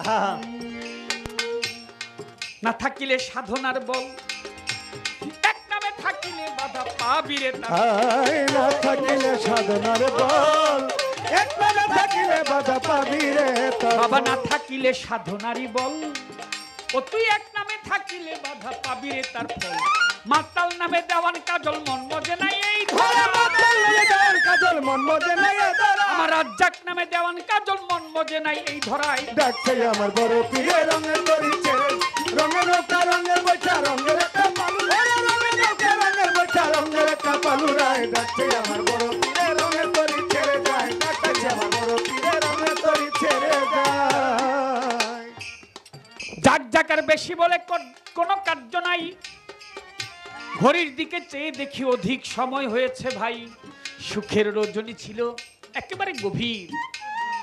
না থাকিলে সাধনার বল, এক নামে থাকিলে বাধা পাবি রে। না থাকিলে সাধনার বল, এক নামে থাকিলে বাধা পাবি রে। বাবা না থাকিলে সাধনারই বল, ও তুই এক নামে থাকিলে বাধা পাবি রে তার ফল। মাতাল নামে দেওয়ান কাজল মন মজে নাই এই ধরা, কাজল মন মজে নাই এই ধরা। আমার রাজ্জাক নামে দেওয়ান কাজল মন মজে নাই এই ধরাই। ডাকছে আমার বড় পীরে রঙের তরি ছেড়ে, রঙের নৌকা রঙের বৈঠা রঙের একটা পালু, রঙের নৌকা রঙের বৈঠা রঙের একটা পালু রায়। ডাকছে আমার বড় পীরে রঙের তরি ছেড়ে যায়, ডাকছে আমার বড় পীরে রঙের তরি ছেড়ে যায়। যাক যাকার বেশি বলে কোনো কার্য নাই, ঘড়ির দিকে চেয়ে দেখি অধিক সময় হয়েছে ভাই। সুখের রজনী ছিল একেবারে গভীর,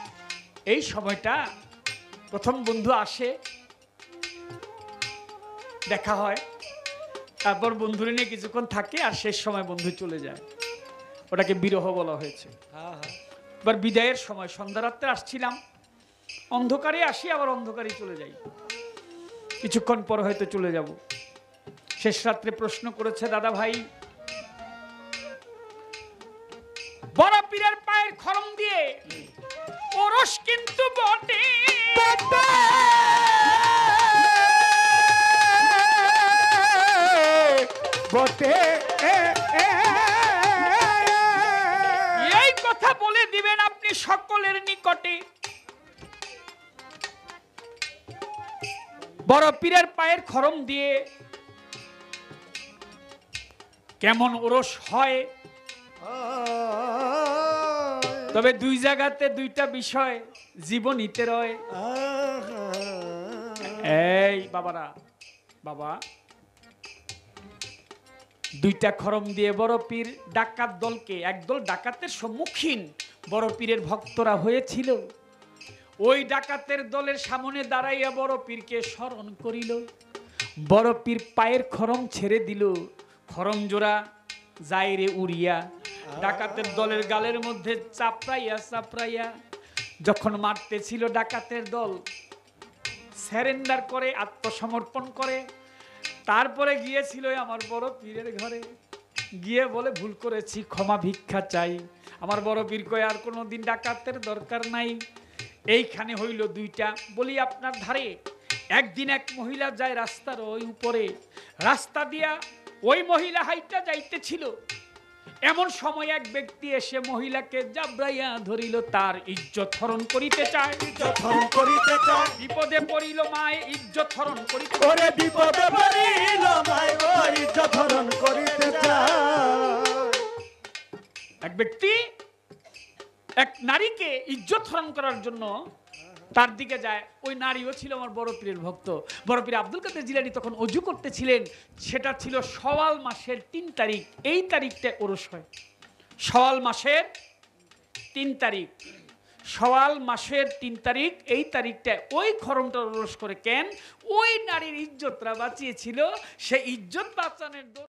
এই সময়টা প্রথম বন্ধু আসে, দেখা হয়, তারপর বন্ধুরে নিয়ে কিছুক্ষণ থাকে, আর শেষ সময় বন্ধু চলে যায়। ওটাকে বিরহ বলা হয়েছে। এবার বিদায়ের সময় সন্ধ্যা রাত্রে আসছিলাম, অন্ধকারে আসি, আবার অন্ধকারে চলে যাই, কিছুক্ষণ পর হয়তো চলে যাব। শেষ রাত্রে প্রশ্ন করেছে, দাদা ভাই, বড় পীরের পায়ের খরম দিয়ে ওরস কিন্তু বটে, বটে এই কথা বলে দিবেন আপনি সকলের নিকটে। বড় পীরের পায়ের খরম দিয়ে কেমন ওরস হয়। তবে দুই জায়গাতে দুইটা বিষয় জীবনীতে রয়। এই বাবারা, বাবা, দুইটা খরম দিয়ে বড় পীর ডাকাত দলকে, একদল ডাকাতের সম্মুখীন বড় পীরের ভক্তরা হয়েছিল। ওই ডাকাতের দলের সামনে দাঁড়াইয়া বড় পীরকে স্মরণ করিল। বড় পীর পায়ের খরম ছেড়ে দিল, খরম জোড়া যাইরে উড়িয়া ডাকাতের দলের গালের মধ্যে চাপড়াইয়া চাপড়াইয়া যখন মারতেছিল, ডাকাতের দল সারেন্ডার করে, আত্মসমর্পণ করে। তারপরে গিয়েছিল আমার বড় পীরের ঘরে, গিয়ে বলে, ভুল করেছি, ক্ষমা ভিক্ষা চাই। আমার বড় পীর কয়, আর কোনোদিন ডাকাতের দরকার নাই। এইখানে হইল দুইটা। বলি, আপনার ধারে একদিন এক মহিলা যায় রাস্তার ওই উপরে, রাস্তা দিয়া ওই মহিলা হাইটা যাইতেছিল। এমন সময় এক ব্যক্তি এসে মহিলাকে জাবরাইয়া ধরিল, তার ইজ্জত হরণ করিতে চায়। বিপদে পড়িল মায়, ইজ্জত হরণ করিতে, ওরে বিপদে পড়িল মায়, ও ইজ্জত হরণ করিতে চায়। এক ব্যক্তি এক নারীকে ইজ্জত হরণ করার জন্য তার দিকে যায়। ওই নারীও ছিল আমার বড় পীরের ভক্ত। বড় পীর আব্দুল কাদের জিলানী তখন অজু করতেছিলেন। সেটা ছিল শাওয়াল মাসের ৩ তারিখ। এই তারিখটা ওরস হয়, শাওয়াল মাসের ৩ তারিখ। শাওয়াল মাসের ৩ তারিখ, এই তারিখটা ওই খরমটা ওরস করে। কেন? ওই নারীর ইজ্জতরা বাঁচিয়েছিল, সে ইজ্জত বাঁচানোর